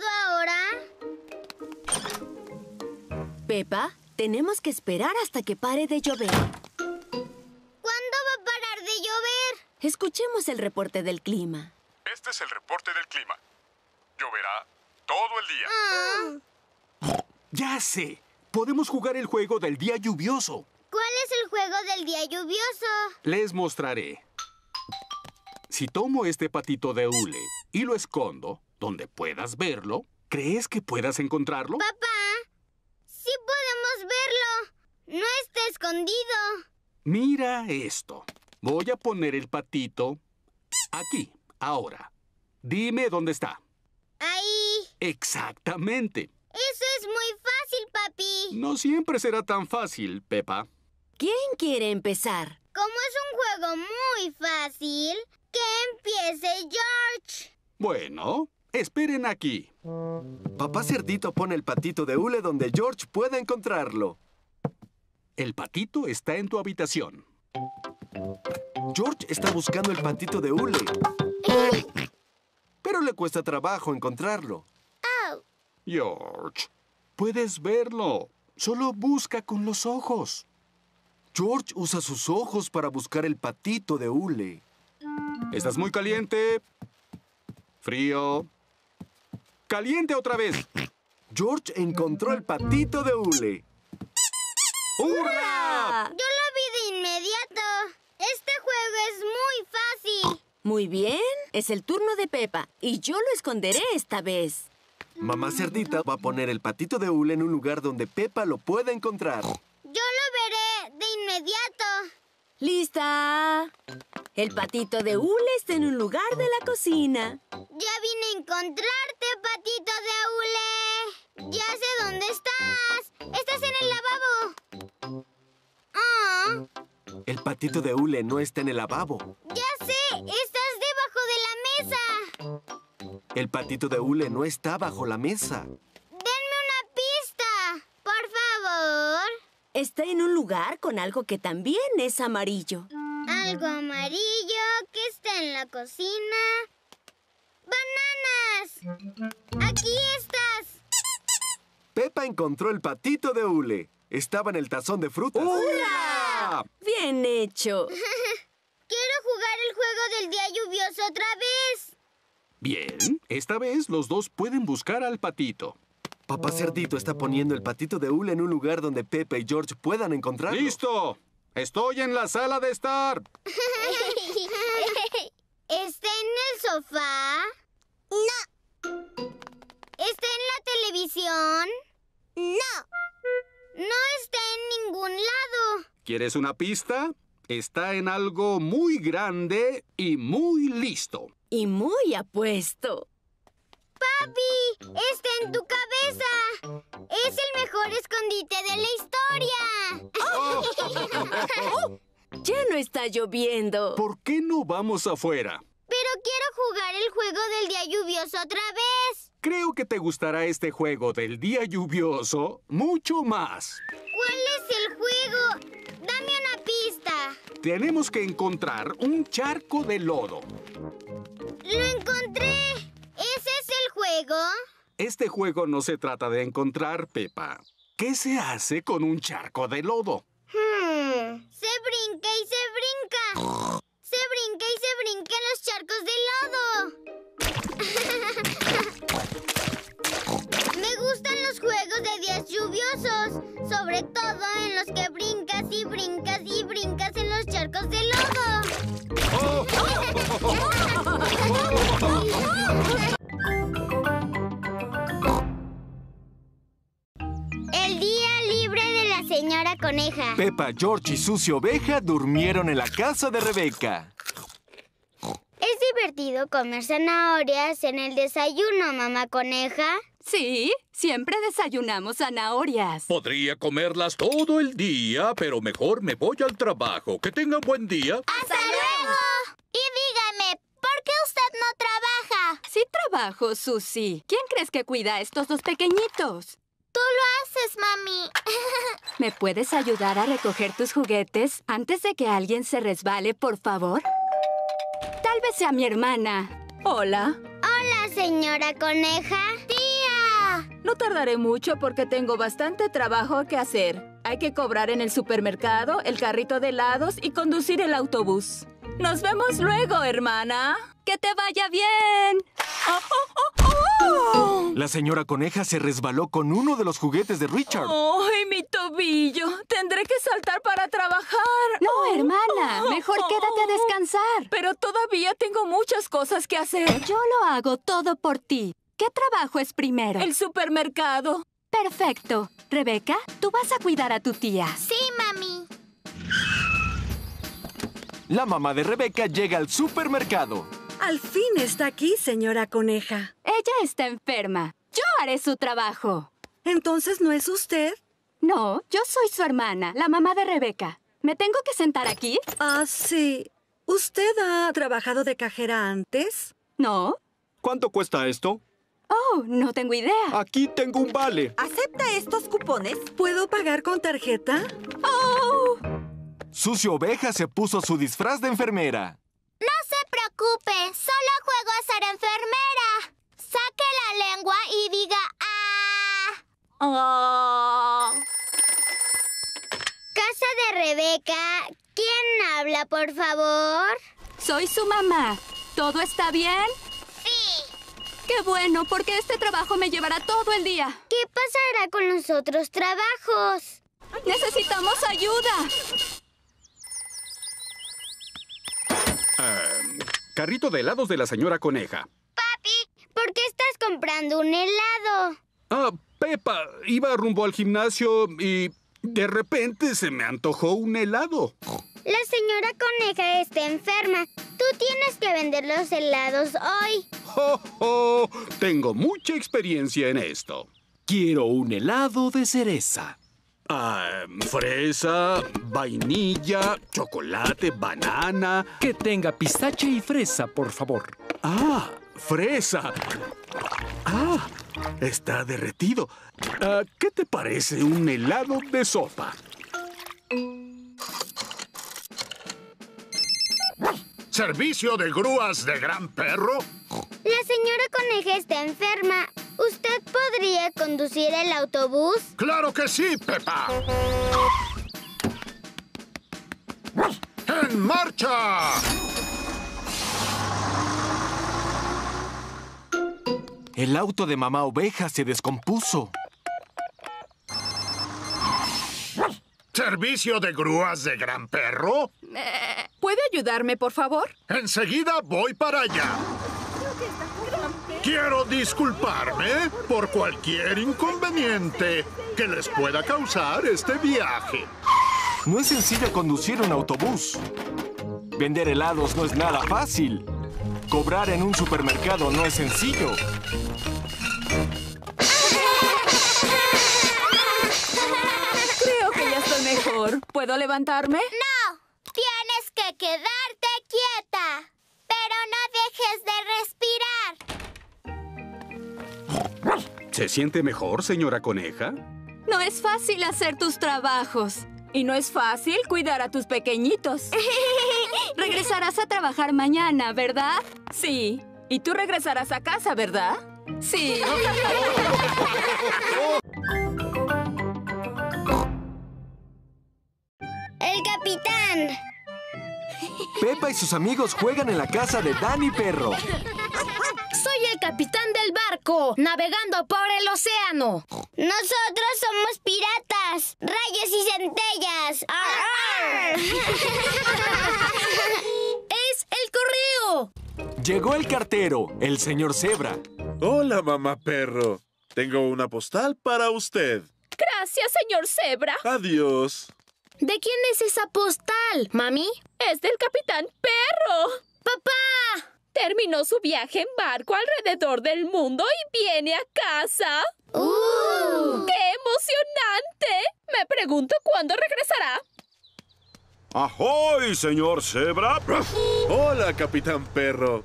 de lodo ahora? Peppa, tenemos que esperar hasta que pare de llover. ¿Cuándo va a parar de llover? Escuchemos el reporte del clima. Este es el reporte del clima. Lloverá todo el día. ¡Ya sé! Podemos jugar el juego del día lluvioso. ¿Cuál es el juego del día lluvioso? Les mostraré. Si tomo este patito de hule y lo escondo donde puedas verlo, ¿crees que puedas encontrarlo? Papá, sí podemos verlo. No está escondido. Mira esto. Voy a poner el patito aquí, ahora. Dime dónde está. Ahí. Exactamente. Eso es muy fácil, papi. No siempre será tan fácil, Peppa. ¿Quién quiere empezar? Como es un juego muy fácil, que empiece George. Bueno, esperen aquí. Papá Cerdito pone el patito de hule donde George pueda encontrarlo. El patito está en tu habitación. George está buscando el patito de hule. Pero le cuesta trabajo encontrarlo. George, puedes verlo. Solo busca con los ojos. George usa sus ojos para buscar el patito de hule. ¿Estás muy caliente? ¿Frío? ¡Caliente otra vez! George encontró el patito de hule. ¡Hurra! Yo lo vi de inmediato. Este juego es muy fácil. Muy bien. Es el turno de Peppa. Y yo lo esconderé esta vez. Mamá Cerdita va a poner el patito de hule en un lugar donde Peppa lo pueda encontrar. Yo lo veré de inmediato. ¡Lista! El patito de hule está en un lugar de la cocina. Ya vine a encontrarte, patito de hule. Ya sé dónde estás. Estás en el lavabo. Oh. El patito de hule no está en el lavabo. Ya sé, estás debajo de la mesa. El patito de hule no está bajo la mesa. Denme una pista, por favor. Está en un lugar con algo que también es amarillo. Algo amarillo que está en la cocina. ¡Bananas! ¡Aquí estás! Peppa encontró el patito de hule. Estaba en el tazón de frutas. ¡Hurra! ¡Bien hecho! Quiero jugar el juego del día lluvioso otra vez. Bien, esta vez los dos pueden buscar al patito. Papá Cerdito está poniendo el patito de hule en un lugar donde Peppa y George puedan encontrarlo. ¡Listo! ¡Estoy en la sala de estar! ¿Está en el sofá? No. ¿Está en la televisión? No. No está en ningún lado. ¿Quieres una pista? Está en algo muy grande y muy listo. Y muy apuesto. ¡Papi! ¡Está en tu cabeza! ¡Es el mejor escondite de la historia! Ya no está lloviendo. ¿Por qué no vamos afuera? quiero jugar el juego del día lluvioso otra vez. Creo que te gustará este juego del día lluvioso mucho más. ¿Cuál es el juego? Dame una pista. Tenemos que encontrar un charco de lodo. ¡Lo encontré! ¿Ese es el juego? Este juego no se trata de encontrar, Peppa. ¿Qué se hace con un charco de lodo? Se brinca y se brinca. Se brinca y se brinca en los charcos de lodo. Me gustan los juegos de días lluviosos, sobre todo en los que brincas y brincas y brincas en los charcos de lodo. El día libre de la señora Coneja. Peppa, George y Susie Oveja durmieron en la casa de Rebeca. ¿Es divertido comer zanahorias en el desayuno, mamá Coneja? Sí, siempre desayunamos zanahorias. Podría comerlas todo el día, pero mejor me voy al trabajo. Que tengan buen día. ¡Hasta luego! Y dígame, ¿por qué usted no trabaja? Sí trabajo, Susie. ¿Quién crees que cuida a estos dos pequeñitos? Tú lo haces, mami. ¿Me puedes ayudar a recoger tus juguetes antes de que alguien se resbale, por favor? Tal vez sea mi hermana. Hola. Hola, señora Coneja. ¡Tía! No tardaré mucho porque tengo bastante trabajo que hacer. Hay que cobrar en el supermercado, el carrito de helados y conducir el autobús. Nos vemos luego, hermana. ¡Que te vaya bien! La señora Coneja se resbaló con uno de los juguetes de Richard. ¡Ay, mi tobillo! Tendré que saltar para trabajar. No, hermana. Mejor quédate a descansar. Pero todavía tengo muchas cosas que hacer. Yo lo hago todo por ti. ¿Qué trabajo es primero? El supermercado. Perfecto. Rebeca, tú vas a cuidar a tu tía. Sí, mami. La mamá de Rebeca llega al supermercado. Al fin está aquí, señora Coneja. Ella está enferma. Yo haré su trabajo. ¿Entonces no es usted? No, yo soy su hermana, la mamá de Rebeca. ¿Me tengo que sentar aquí? Ah, sí. ¿Usted ha trabajado de cajera antes? No. ¿Cuánto cuesta esto? Oh, no tengo idea. Aquí tengo un vale. ¿Acepta estos cupones? ¿Puedo pagar con tarjeta? ¡Oh! Susie Oveja se puso su disfraz de enfermera. No se preocupe, solo juego a ser enfermera. Saque la lengua y diga ¡ah! Casa de Rebeca, ¿quién habla, por favor? Soy su mamá. ¿Todo está bien? Sí. ¡Qué bueno! Porque este trabajo me llevará todo el día. ¿Qué pasará con los otros trabajos? ¡Necesitamos ayuda! Carrito de helados de la señora Coneja. Papi, ¿por qué estás comprando un helado? Ah, Peppa, iba rumbo al gimnasio y de repente se me antojó un helado. La señora Coneja está enferma. Tú tienes que vender los helados hoy. ¡Oh, oh! Tengo mucha experiencia en esto. Quiero un helado de cereza. Fresa, vainilla, chocolate, banana. Que tenga pistache y fresa, por favor. ¡Ah! ¡Fresa! ¡Ah! Está derretido. ¿Qué te parece un helado de sopa? ¿Servicio de grúas de Gran Perro? La señora Coneja está enferma. ¿Usted podría conducir el autobús? ¡Claro que sí, Peppa! ¡En marcha! El auto de mamá Oveja se descompuso. ¿Servicio de grúas de Gran Perro? ¿Puede ayudarme, por favor? Enseguida voy para allá. Quiero disculparme por cualquier inconveniente que les pueda causar este viaje. No es sencillo conducir un autobús. Vender helados no es nada fácil. Cobrar en un supermercado no es sencillo. Creo que ya estoy mejor. ¿Puedo levantarme? No, tienes que quedarte quieta. Pero no deje ¿Se siente mejor, señora Coneja? No es fácil hacer tus trabajos. Y no es fácil cuidar a tus pequeñitos. Regresarás a trabajar mañana, ¿verdad? Sí. Y tú regresarás a casa, ¿verdad? Sí. ¡El capitán! Pepa y sus amigos juegan en la casa de Dani Perro. Soy el capitán del barco, navegando por el océano. Nosotros somos piratas, rayos y centellas. ¡Ar, ar! ¡Es el correo! Llegó el cartero, el señor Zebra. Hola, mamá perro. Tengo una postal para usted. Gracias, señor Zebra. Adiós. ¿De quién es esa postal, mami? Es del capitán Perro. ¡Papá! Terminó su viaje en barco alrededor del mundo y viene a casa. ¡Qué emocionante! Me pregunto cuándo regresará. ¡Ahoy, señor Zebra! Hola, capitán Perro.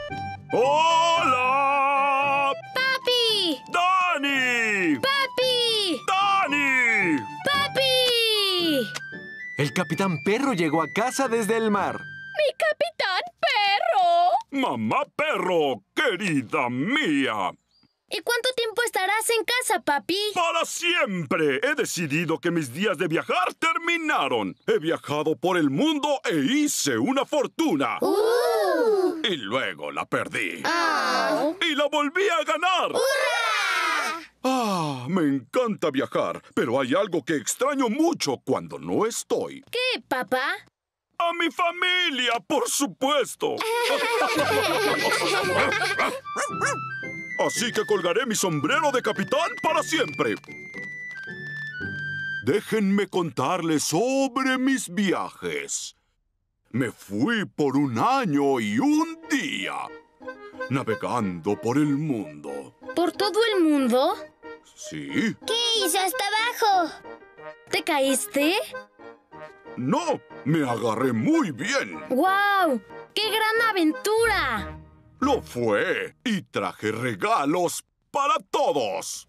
¡Hola! ¡Papi! ¡Dani! ¡Papi! ¡Dani! ¡Papi! El capitán Perro llegó a casa desde el mar. ¡Mi capitán Perro! ¡Mamá Perro, querida mía! ¿Y cuánto tiempo estarás en casa, papi? ¡Para siempre! He decidido que mis días de viajar terminaron. He viajado por el mundo e hice una fortuna. Y luego la perdí. Y la volví a ganar. ¡Hurra! Me encanta viajar, pero hay algo que extraño mucho cuando no estoy. ¿Qué, papá? ¡A mi familia, por supuesto! Así que colgaré mi sombrero de capitán para siempre. Déjenme contarles sobre mis viajes. Me fui por 1 año y 1 día, navegando por el mundo. ¿Por todo el mundo? ¿Sí? ¿Qué hizo hasta abajo? ¿Te caíste? No, me agarré muy bien. ¡Guau! ¡Qué gran aventura! Lo fue, y traje regalos para todos.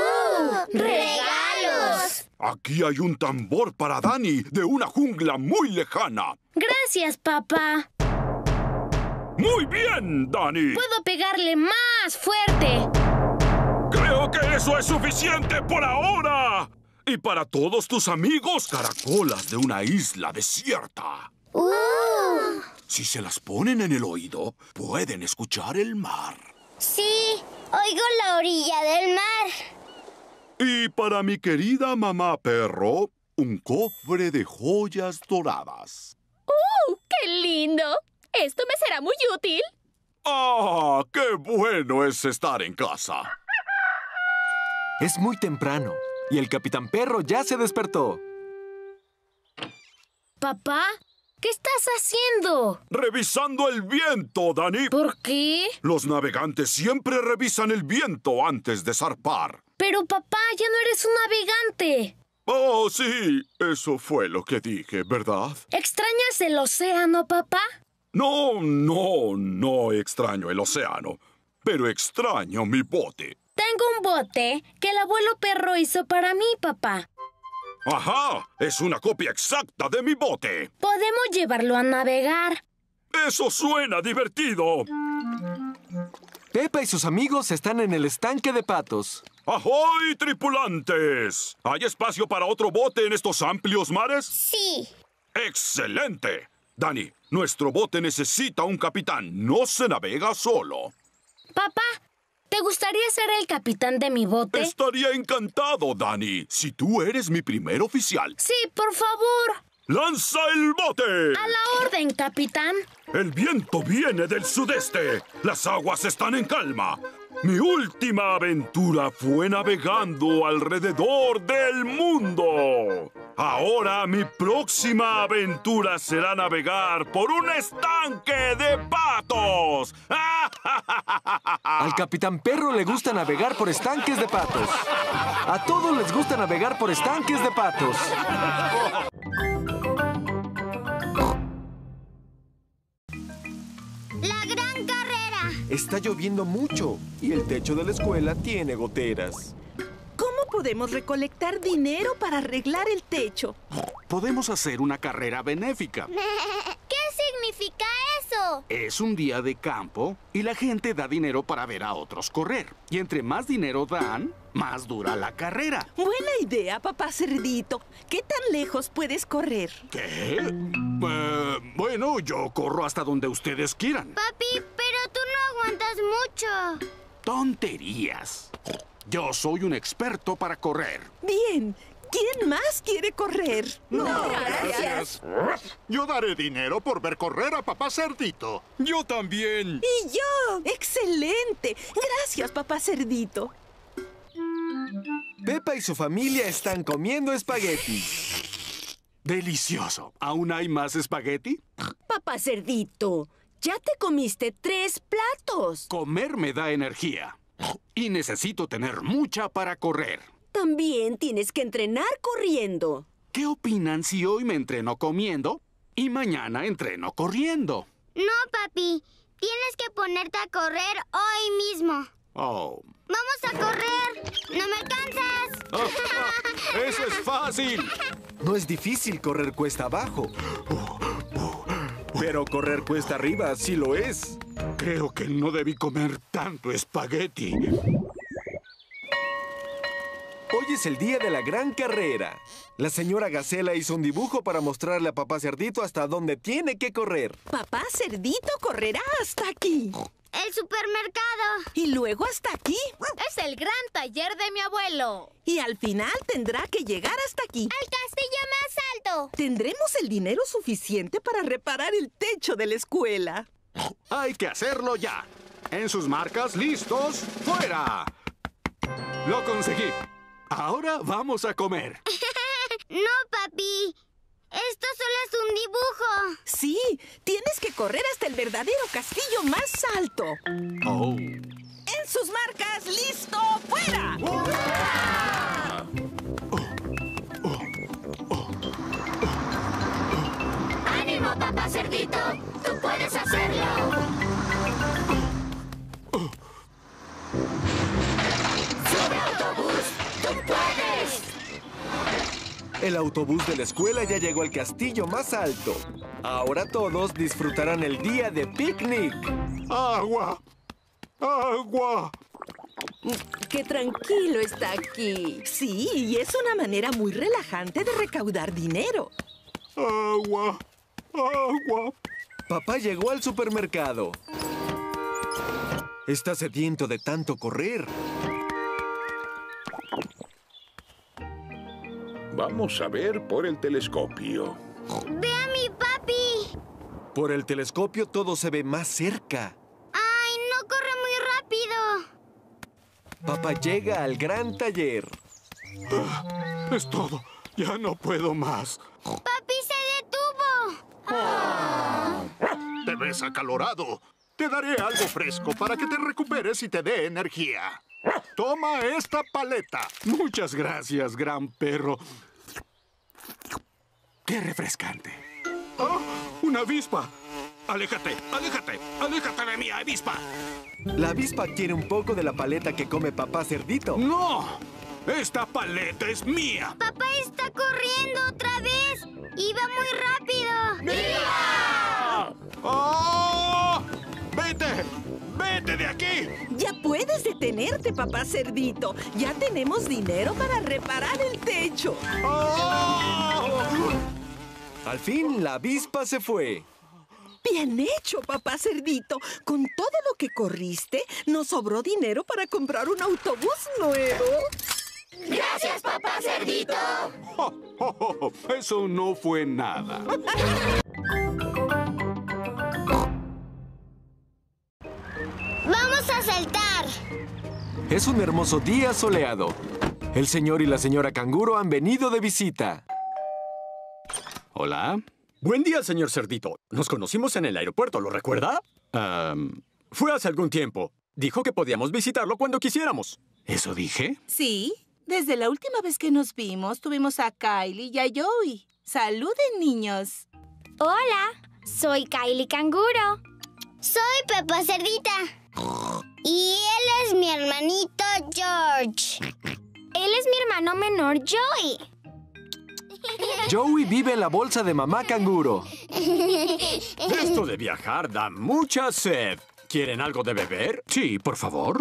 ¡Regalos! Aquí hay un tambor para Dani de una jungla muy lejana. Gracias, papá. ¡Muy bien, Dani! Puedo pegarle más fuerte. Creo que eso es suficiente por ahora. Y para todos tus amigos, caracolas de una isla desierta. Si se las ponen en el oído, pueden escuchar el mar. Sí, oigo la orilla del mar. Y para mi querida mamá perro, un cofre de joyas doradas. ¡Qué lindo! Esto me será muy útil. ¡Ah! ¡Qué bueno es estar en casa! Es muy temprano y el capitán Perro ya se despertó. Papá, ¿qué estás haciendo? Revisando el viento, Dani. ¿Por qué? Los navegantes siempre revisan el viento antes de zarpar. Pero papá, ya no eres un navegante. Oh, sí, eso fue lo que dije, ¿verdad? ¿Extrañas el océano, papá? No extraño el océano, pero extraño mi bote. Tengo un bote que el abuelo Perro hizo para mí, papá. ¡Ajá! Es una copia exacta de mi bote. Podemos llevarlo a navegar. ¡Eso suena divertido! Pepa y sus amigos están en el estanque de patos. ¡Ahoy, tripulantes! ¿Hay espacio para otro bote en estos amplios mares? Sí. ¡Excelente! Dani, nuestro bote necesita un capitán. No se navega solo. Papá, ¿te gustaría ser el capitán de mi bote? Estaría encantado, Dani, si tú eres mi primer oficial. Sí, por favor. ¡Lanza el bote! A la orden, capitán. El viento viene del sudeste. Las aguas están en calma. Mi última aventura fue navegando alrededor del mundo. Ahora mi próxima aventura será navegar por un estanque de patos. Al capitán Perro le gusta navegar por estanques de patos. A todos les gusta navegar por estanques de patos. La gran carrera. Está lloviendo mucho y el techo de la escuela tiene goteras. ¿Cómo podemos recolectar dinero para arreglar el techo? Podemos hacer una carrera benéfica. ¿Qué significa eso? Es un día de campo y la gente da dinero para ver a otros correr. Y entre más dinero dan, más dura la carrera. Buena idea, papá cerdito. ¿Qué tan lejos puedes correr? ¿Qué? Bueno, yo corro hasta donde ustedes quieran. Papi, pero tú no aguantas mucho. Tonterías. Yo soy un experto para correr. Bien. ¿Quién más quiere correr? No, gracias. Yo daré dinero por ver correr a papá cerdito. Yo también. Y yo. Excelente. Gracias, papá cerdito. Pepa y su familia están comiendo espagueti. Delicioso. ¿Aún hay más espagueti? Papá cerdito, ya te comiste 3 platos. Comer me da energía. Y necesito tener mucha para correr. También tienes que entrenar corriendo. ¿Qué opinan si hoy me entreno comiendo y mañana entreno corriendo? No, papi. Tienes que ponerte a correr hoy mismo. Oh. ¡Vamos a correr! ¡No me alcanzas! ¡Eso es fácil! No es difícil correr cuesta abajo. Pero correr cuesta arriba sí lo es. Creo que no debí comer tanto espagueti. Hoy es el día de la gran carrera. La señora Gacela hizo un dibujo para mostrarle a papá cerdito hasta dónde tiene que correr. Papá cerdito correrá hasta aquí. ¡El supermercado! Y luego hasta aquí. Es el gran taller de mi abuelo. Y al final tendrá que llegar hasta aquí. ¡Al castillo más alto! Tendremos el dinero suficiente para reparar el techo de la escuela. Hay que hacerlo ya. En sus marcas, listos, ¡fuera! Lo conseguí. Ahora vamos a comer. No, papi. Esto solo es un dibujo. Sí, tienes que correr hasta el verdadero castillo más alto. Oh. En sus marcas, listo, fuera. ¡Ánimo, papá cerdito! ¡Tú puedes hacerlo! ¡Sube autobús! ¡Tú puedes! El autobús de la escuela ya llegó al castillo más alto. Ahora todos disfrutarán el día de picnic. ¡Agua! ¡Agua! ¡Qué tranquilo está aquí! Sí, y es una manera muy relajante de recaudar dinero. ¡Agua! ¡Agua! Papá llegó al supermercado. Está sediento de tanto correr. Vamos a ver por el telescopio. ¡Ve a mi papi! Por el telescopio todo se ve más cerca. ¡Ay, no corre muy rápido! Papá llega al gran taller. Es todo. Ya no puedo más. ¡Papi se detuvo! Te ves acalorado. Te daré algo fresco para que te recuperes y te dé energía. Toma esta paleta. Muchas gracias, gran perro. ¡Qué refrescante! ¡Oh! ¡Una avispa! ¡Aléjate! ¡Aléjate! ¡Aléjate de mí, avispa! La avispa quiere un poco de la paleta que come papá cerdito. ¡No! ¡Esta paleta es mía! ¡Papá está corriendo otra vez! ¡Iba muy rápido! ¡Viva! ¡Oh! ¡Vete! ¡Vete de aquí! Ya puedes detenerte, papá cerdito. Ya tenemos dinero para reparar el techo. ¡Oh! Al fin, la avispa se fue. Bien hecho, papá cerdito. Con todo lo que corriste, nos sobró dinero para comprar un autobús nuevo. ¡Gracias, papá cerdito! Oh, oh, oh, oh. Eso no fue nada. ¡Vamos a saltar! Es un hermoso día soleado. El señor y la señora canguro han venido de visita. Hola. Buen día, señor Cerdito. Nos conocimos en el aeropuerto, ¿lo recuerda? Fue hace algún tiempo. Dijo que podíamos visitarlo cuando quisiéramos. ¿Eso dije? Sí. Desde la última vez que nos vimos, tuvimos a Kylie y a Joey. ¡Saluden, niños! Hola, soy Kylie Canguro. Soy Pepa Cerdita. Y él es mi hermanito George. Él es mi hermano menor, Joey. Joey vive en la bolsa de mamá canguro. Esto de viajar da mucha sed. ¿Quieren algo de beber? Sí, por favor.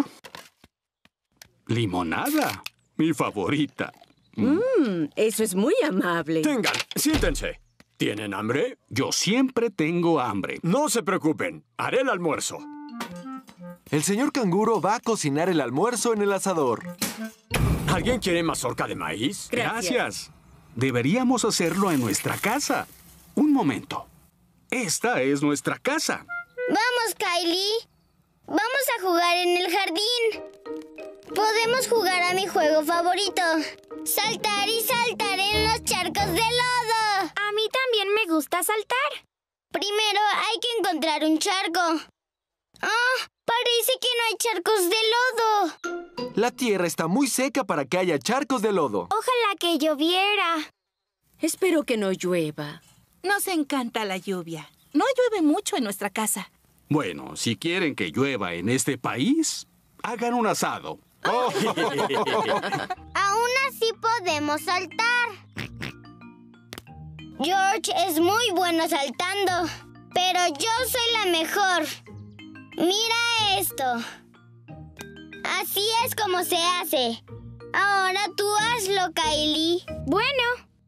Limonada, mi favorita. Eso es muy amable. Tengan, siéntense. ¿Tienen hambre? Yo siempre tengo hambre. No se preocupen, haré el almuerzo. El señor canguro va a cocinar el almuerzo en el asador. ¿Alguien quiere mazorca de maíz? Gracias. Deberíamos hacerlo en nuestra casa. Un momento. Esta es nuestra casa. Vamos, Kylie. Vamos a jugar en el jardín. Podemos jugar a mi juego favorito. Saltar y saltar en los charcos de lodo. A mí también me gusta saltar. Primero hay que encontrar un charco. Parece que no hay charcos de lodo. La tierra está muy seca para que haya charcos de lodo. Ojalá que lloviera. Espero que no llueva. Nos encanta la lluvia. No llueve mucho en nuestra casa. Bueno, si quieren que llueva en este país, hagan un asado. Aún así podemos saltar. George es muy bueno saltando, pero yo soy la mejor. Mira esto. Así es como se hace. Ahora tú hazlo, Kylie. Bueno.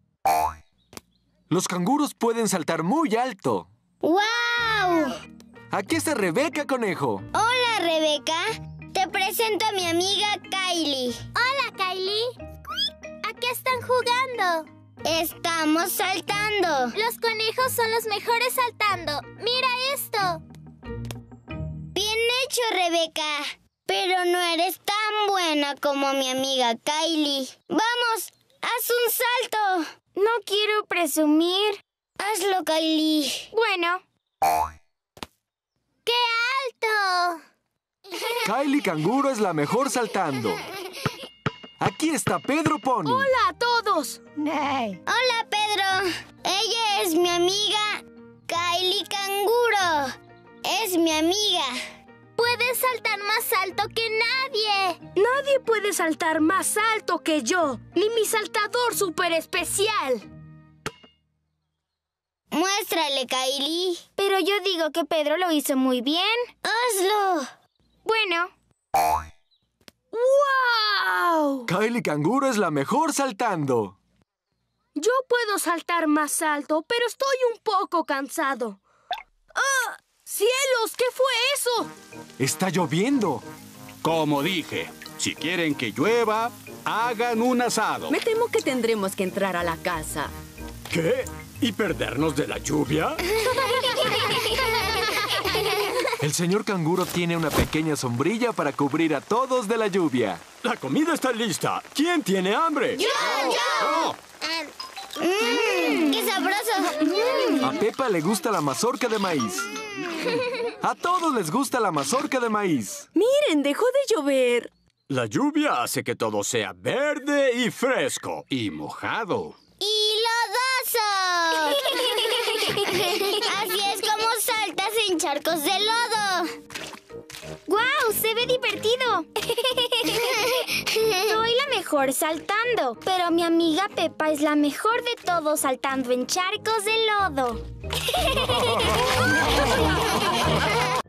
Los canguros pueden saltar muy alto. ¡Wow! Aquí está Rebeca Conejo. Hola, Rebeca. Te presento a mi amiga Kylie. Hola, Kylie. ¿A qué están jugando? Estamos saltando. Los conejos son los mejores saltando. Mira esto. Bien hecho, Rebeca. Pero no eres tan buena como mi amiga Kylie. ¡Vamos! ¡Haz un salto! No quiero presumir. Hazlo, Kylie. Bueno. ¡Qué alto! Kylie Canguro es la mejor saltando. Aquí está Pedro Pony. ¡Hola a todos! Hola, Pedro. Ella es mi amiga Kylie Canguro. Es mi amiga. Puedes saltar más alto que nadie. Nadie puede saltar más alto que yo, ni mi saltador súper especial. Muéstrale, Kylie. Pero yo digo que Pedro lo hizo muy bien. ¡Hazlo! Bueno. ¡Wow! Kylie Canguro es la mejor saltando. Yo puedo saltar más alto, pero estoy un poco cansado. ¡Ah! ¡Cielos! ¿Qué fue eso? Está lloviendo. Como dije, si quieren que llueva, hagan un asado. Me temo que tendremos que entrar a la casa. ¿Qué? ¿Y perdernos de la lluvia? El señor canguro tiene una pequeña sombrilla para cubrir a todos de la lluvia. La comida está lista. ¿Quién tiene hambre? ¡Yo! ¡Qué sabroso! A Pepa le gusta la mazorca de maíz. A todos les gusta la mazorca de maíz. Miren, dejó de llover. La lluvia hace que todo sea verde y fresco. Y mojado. ¡Y lodoso! Así es como saltas en charcos de lodo. ¡Guau! ¡Se ve divertido! Soy la mejor saltando, pero mi amiga Pepa es la mejor de todos saltando en charcos de lodo.